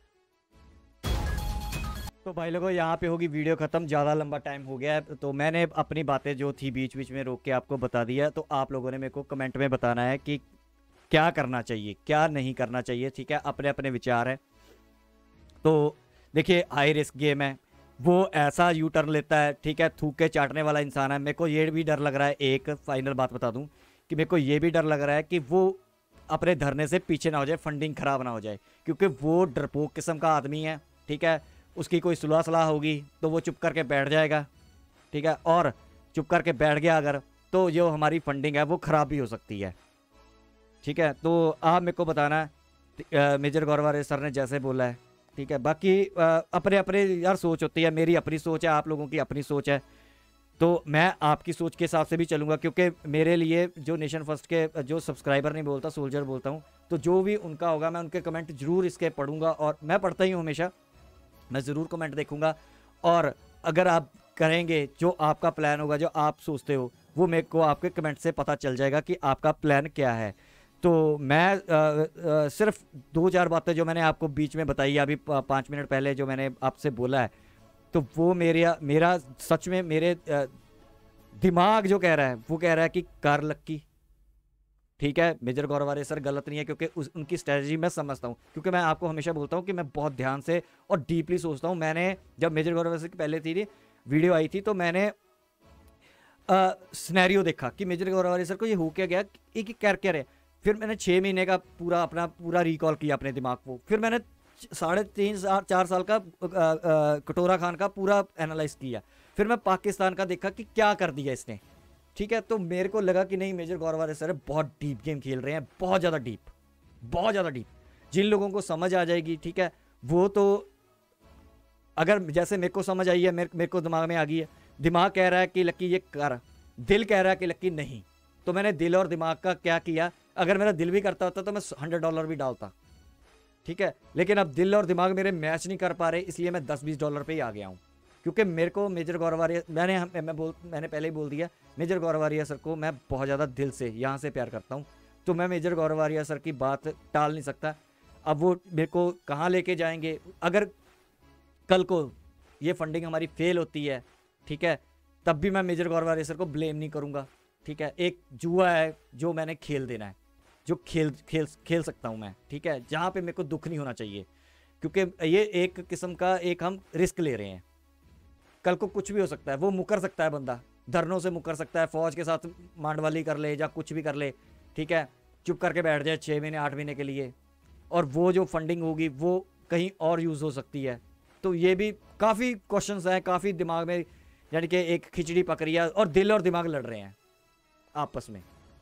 तो भाई लोगों, यहाँ पे होगी वीडियो खत्म, ज़्यादा लंबा टाइम हो गया है, तो मैंने अपनी बातें जो थी बीच बीच में रोक के आपको बता दिया। तो आप लोगों ने मेरे को कमेंट में बताना है कि क्या करना चाहिए, क्या नहीं करना चाहिए, ठीक है, अपने अपने विचार है। तो देखिए, हाई रिस्क गेम है, वो ऐसा यू टर्न लेता है, ठीक है, थूक के चाटने वाला इंसान है। मेरे को ये भी डर लग रहा है, एक फाइनल बात बता दूं कि मेरे को ये भी डर लग रहा है कि वो अपने धरने से पीछे ना हो जाए, फंडिंग खराब ना हो जाए, क्योंकि वो डरपोक किस्म का आदमी है, ठीक है। उसकी कोई सुलह सलाह होगी तो वो चुप करके बैठ जाएगा, ठीक है, और चुप करके बैठ गया अगर, तो जो हमारी फंडिंग है वो ख़राब भी हो सकती है, ठीक है। तो आप मेरे को बताना, मेजर गौरव आर्य सर ने जैसे बोला है, ठीक है। बाकी अपने अपने यार सोच होती है, मेरी अपनी सोच है, आप लोगों की अपनी सोच है, तो मैं आपकी सोच के हिसाब से भी चलूँगा, क्योंकि मेरे लिए जो नेशन फर्स्ट के जो सब्सक्राइबर नहीं बोलता, सोल्जर बोलता हूँ, तो जो भी उनका होगा मैं उनके कमेंट ज़रूर इसके पढ़ूंगा, और मैं पढ़ता ही हूँ हमेशा, मैं ज़रूर कमेंट देखूंगा। और अगर आप करेंगे जो आपका प्लान होगा, जो आप सोचते हो, वो मेरे को आपके कमेंट से पता चल जाएगा कि आपका प्लान क्या है। तो मैं आ, आ, सिर्फ दो चार बातें जो मैंने आपको बीच में बताई अभी पाँच मिनट पहले जो मैंने आपसे बोला है, तो वो मेरे मेरा सच में मेरे आ, दिमाग जो कह रहा है वो कह रहा है कि कार लक्की। ठीक है, मेजर गौरवारे सर गलत नहीं है, क्योंकि उस उनकी स्ट्रेटजी मैं समझता हूँ, क्योंकि मैं आपको हमेशा बोलता हूँ कि मैं बहुत ध्यान से और डीपली सोचता हूँ। मैंने जब मेजर गौरवारे सर की पहले थी वीडियो आई थी तो मैंने सिनेरियो देखा कि मेजर गौरवारे सर को ये हो क्या गया, एक क्या क्या है। फिर मैंने छः महीने का पूरा अपना पूरा रिकॉल किया अपने दिमाग को। फिर मैंने साढ़े तीन चार साल का कटोरा खान का पूरा एनालाइज किया। फिर मैं पाकिस्तान का देखा कि क्या कर दिया इसने। ठीक है, तो मेरे को लगा कि नहीं, मेजर गौरवारे सर बहुत डीप गेम खेल रहे हैं, बहुत ज़्यादा डीप, बहुत ज़्यादा डीप। जिन लोगों को समझ आ जाएगी, ठीक है, वो तो अगर जैसे मेरे को समझ आई है, मेरे मेरे को दिमाग में आ गई है, दिमाग कह रहा है कि लक्की ये कर, दिल कह रहा है कि लक्की नहीं, तो मैंने दिल और दिमाग का क्या किया। अगर मेरा दिल भी करता होता तो मैं हंड्रेड डॉलर भी डालता, ठीक है, लेकिन अब दिल और दिमाग मेरे मैच नहीं कर पा रहे, इसलिए मैं दस बीस डॉलर पे ही आ गया हूँ। क्योंकि मेरे को मेजर गौरवारिया, मैंने मैं बोल मैंने पहले ही बोल दिया, मेजर गौरवारिया सर को मैं बहुत ज़्यादा दिल से यहाँ से प्यार करता हूँ, तो मैं मेजर गौरवारिया सर की बात टाल नहीं सकता। अब वो मेरे को कहाँ लेके जाएंगे, अगर कल को ये फंडिंग हमारी फेल होती है, ठीक है, तब भी मैं मेजर गौरवारिया सर को ब्लेम नहीं करूँगा। ठीक है, एक जुआ है जो मैंने खेल देना है, जो खेल खेल खेल सकता हूँ मैं, ठीक है, जहाँ पे मेरे को दुख नहीं होना चाहिए, क्योंकि ये एक किस्म का एक हम रिस्क ले रहे हैं। कल को कुछ भी हो सकता है, वो मुकर सकता है, बंदा धरनों से मुकर सकता है, फौज के साथ मांडवाली कर ले या कुछ भी कर ले, ठीक है, चुप करके बैठ जाए छः महीने आठ महीने के लिए, और वो जो फंडिंग होगी वो कहीं और यूज़ हो सकती है। तो ये भी काफ़ी क्वेश्चंस हैं, काफ़ी दिमाग में, यानी कि एक खिचड़ी पक रही है और दिल और दिमाग लड़ रहे हैं आपस में।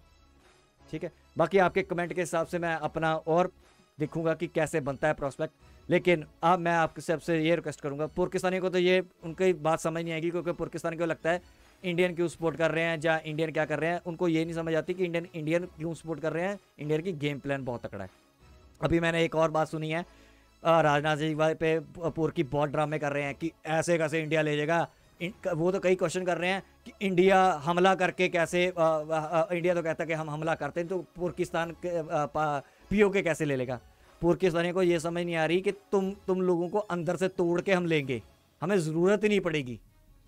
ठीक है, बाकी आपके कमेंट के हिसाब से मैं अपना और देखूंगा कि कैसे बनता है प्रोस्पेक्ट। लेकिन अब मैं आपके सबसे ये रिक्वेस्ट करूंगा, पाकिस्तानी को तो ये उनकी बात समझ नहीं आएगी, क्योंकि पाकिस्तानी को लगता है इंडियन क्यों सपोर्ट कर रहे हैं या इंडियन क्या कर रहे हैं, उनको ये नहीं समझ आती कि इंडियन इंडियन क्यों सपोर्ट कर रहे हैं। इंडियन की गेम प्लान बहुत तकड़ा है। अभी मैंने एक और बात सुनी है, राजनाथ जी पे पूर की बहुत ड्रामे कर रहे हैं कि ऐसे कैसे इंडिया ले जाएगा। वो तो कई क्वेश्चन कर रहे हैं कि इंडिया हमला करके कैसे, आ, आ, आ, इंडिया तो कहता है कि हम हमला करते हैं, तो पाकिस्तान के पीओके कैसे ले लेगा। पाकिस्तानियों को ये समझ नहीं आ रही कि तुम तुम लोगों को अंदर से तोड़ के हम लेंगे, हमें ज़रूरत ही नहीं पड़ेगी,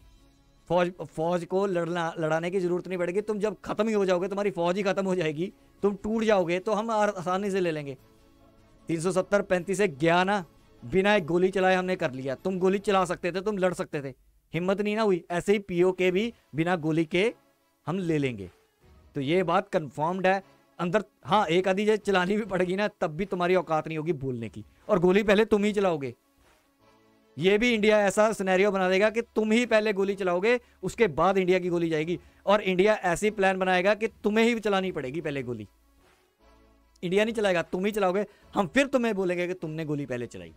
फौज फौज को लड़ना लड़ाने की ज़रूरत नहीं पड़ेगी। तुम जब ख़त्म ही हो जाओगे, तुम्हारी फौज ही ख़त्म हो जाएगी, तुम टूट जाओगे, तो हम आसानी से ले लेंगे। तीन सौ सत्तर पैंतीस से गया ना, बिना एक गोली चलाए हमने कर लिया। तुम गोली चला सकते थे, तुम लड़ सकते थे, हिम्मत नहीं ना हुई। ऐसे ही पीओके भी बिना गोली के हम ले लेंगे। तो ये बात कंफर्म्ड है अंदर। हाँ, एक आधी जब चलानी भी पड़ेगी ना, तब भी तुम्हारी औकात नहीं होगी बोलने की, और गोली पहले तुम ही चलाओगे। ये भी इंडिया ऐसा सिनेरियो बना देगा कि तुम ही पहले गोली चलाओगे, उसके बाद इंडिया की गोली जाएगी। और इंडिया ऐसी प्लान बनाएगा कि तुम्हें ही चलानी पड़ेगी पहले गोली, इंडिया नहीं चलाएगा, तुम ही चलाओगे। हम फिर तुम्हें बोलेंगे कि तुमने गोली पहले चलाई।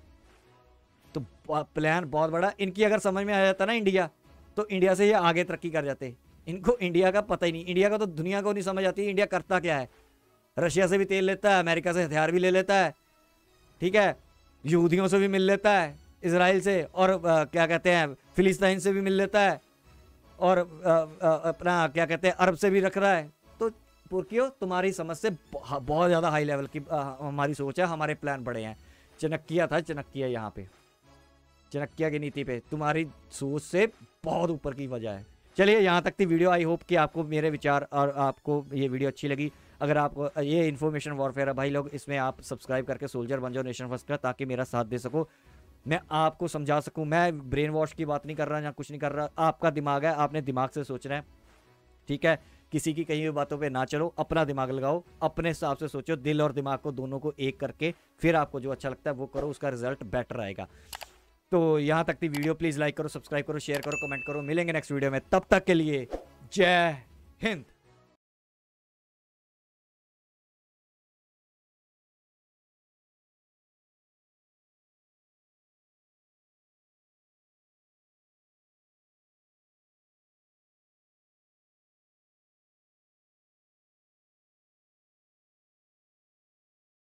तो प्लान बहुत बड़ा। इनकी अगर समझ में आ जाता ना इंडिया, तो इंडिया से ये आगे तरक्की कर जाते। इनको इंडिया का पता ही नहीं, इंडिया का तो दुनिया को नहीं समझ आती इंडिया करता क्या है। रशिया से भी तेल लेता है, अमेरिका से हथियार भी ले लेता है, ठीक है, यहूदियों से भी मिल लेता है, इजराइल से, और आ, क्या कहते हैं फिलिस्तीन से भी मिल लेता है, और आ, आ, अपना क्या कहते हैं अरब से भी रख रहा है। तो पुरकियो, तुम्हारी समझ से बहुत ज़्यादा हाई लेवल की आ, हमारी सोच है, हमारे प्लान बड़े हैं। चनक्किया था, चनक्किया यहाँ पे, चनक्किया की नीति पे तुम्हारी सोच से बहुत ऊपर की वजह है। चलिए, यहाँ तक थी वीडियो। आई होप कि आपको मेरे विचार और आपको ये वीडियो अच्छी लगी। अगर आपको ये इन्फॉर्मेशन वॉरफेयर है भाई लोग, इसमें आप सब्सक्राइब करके सोल्जर बन जाओ नेशन फर्स्ट का, ताकि मेरा साथ दे सको, मैं आपको समझा सकूं। मैं ब्रेन वॉश की बात नहीं कर रहा या कुछ नहीं कर रहा। आपका दिमाग है, आपने दिमाग से सोचना है, ठीक है। किसी की कहीं हुई बातों पे ना चलो, अपना दिमाग लगाओ, अपने हिसाब से सोचो, दिल और दिमाग को दोनों को एक करके फिर आपको जो अच्छा लगता है वो करो, उसका रिजल्ट बेटर आएगा। तो यहाँ तक थी वीडियो। प्लीज़ लाइक करो, सब्सक्राइब करो, शेयर करो, कमेंट करो। मिलेंगे नेक्स्ट वीडियो में, तब तक के लिए जय हिंद।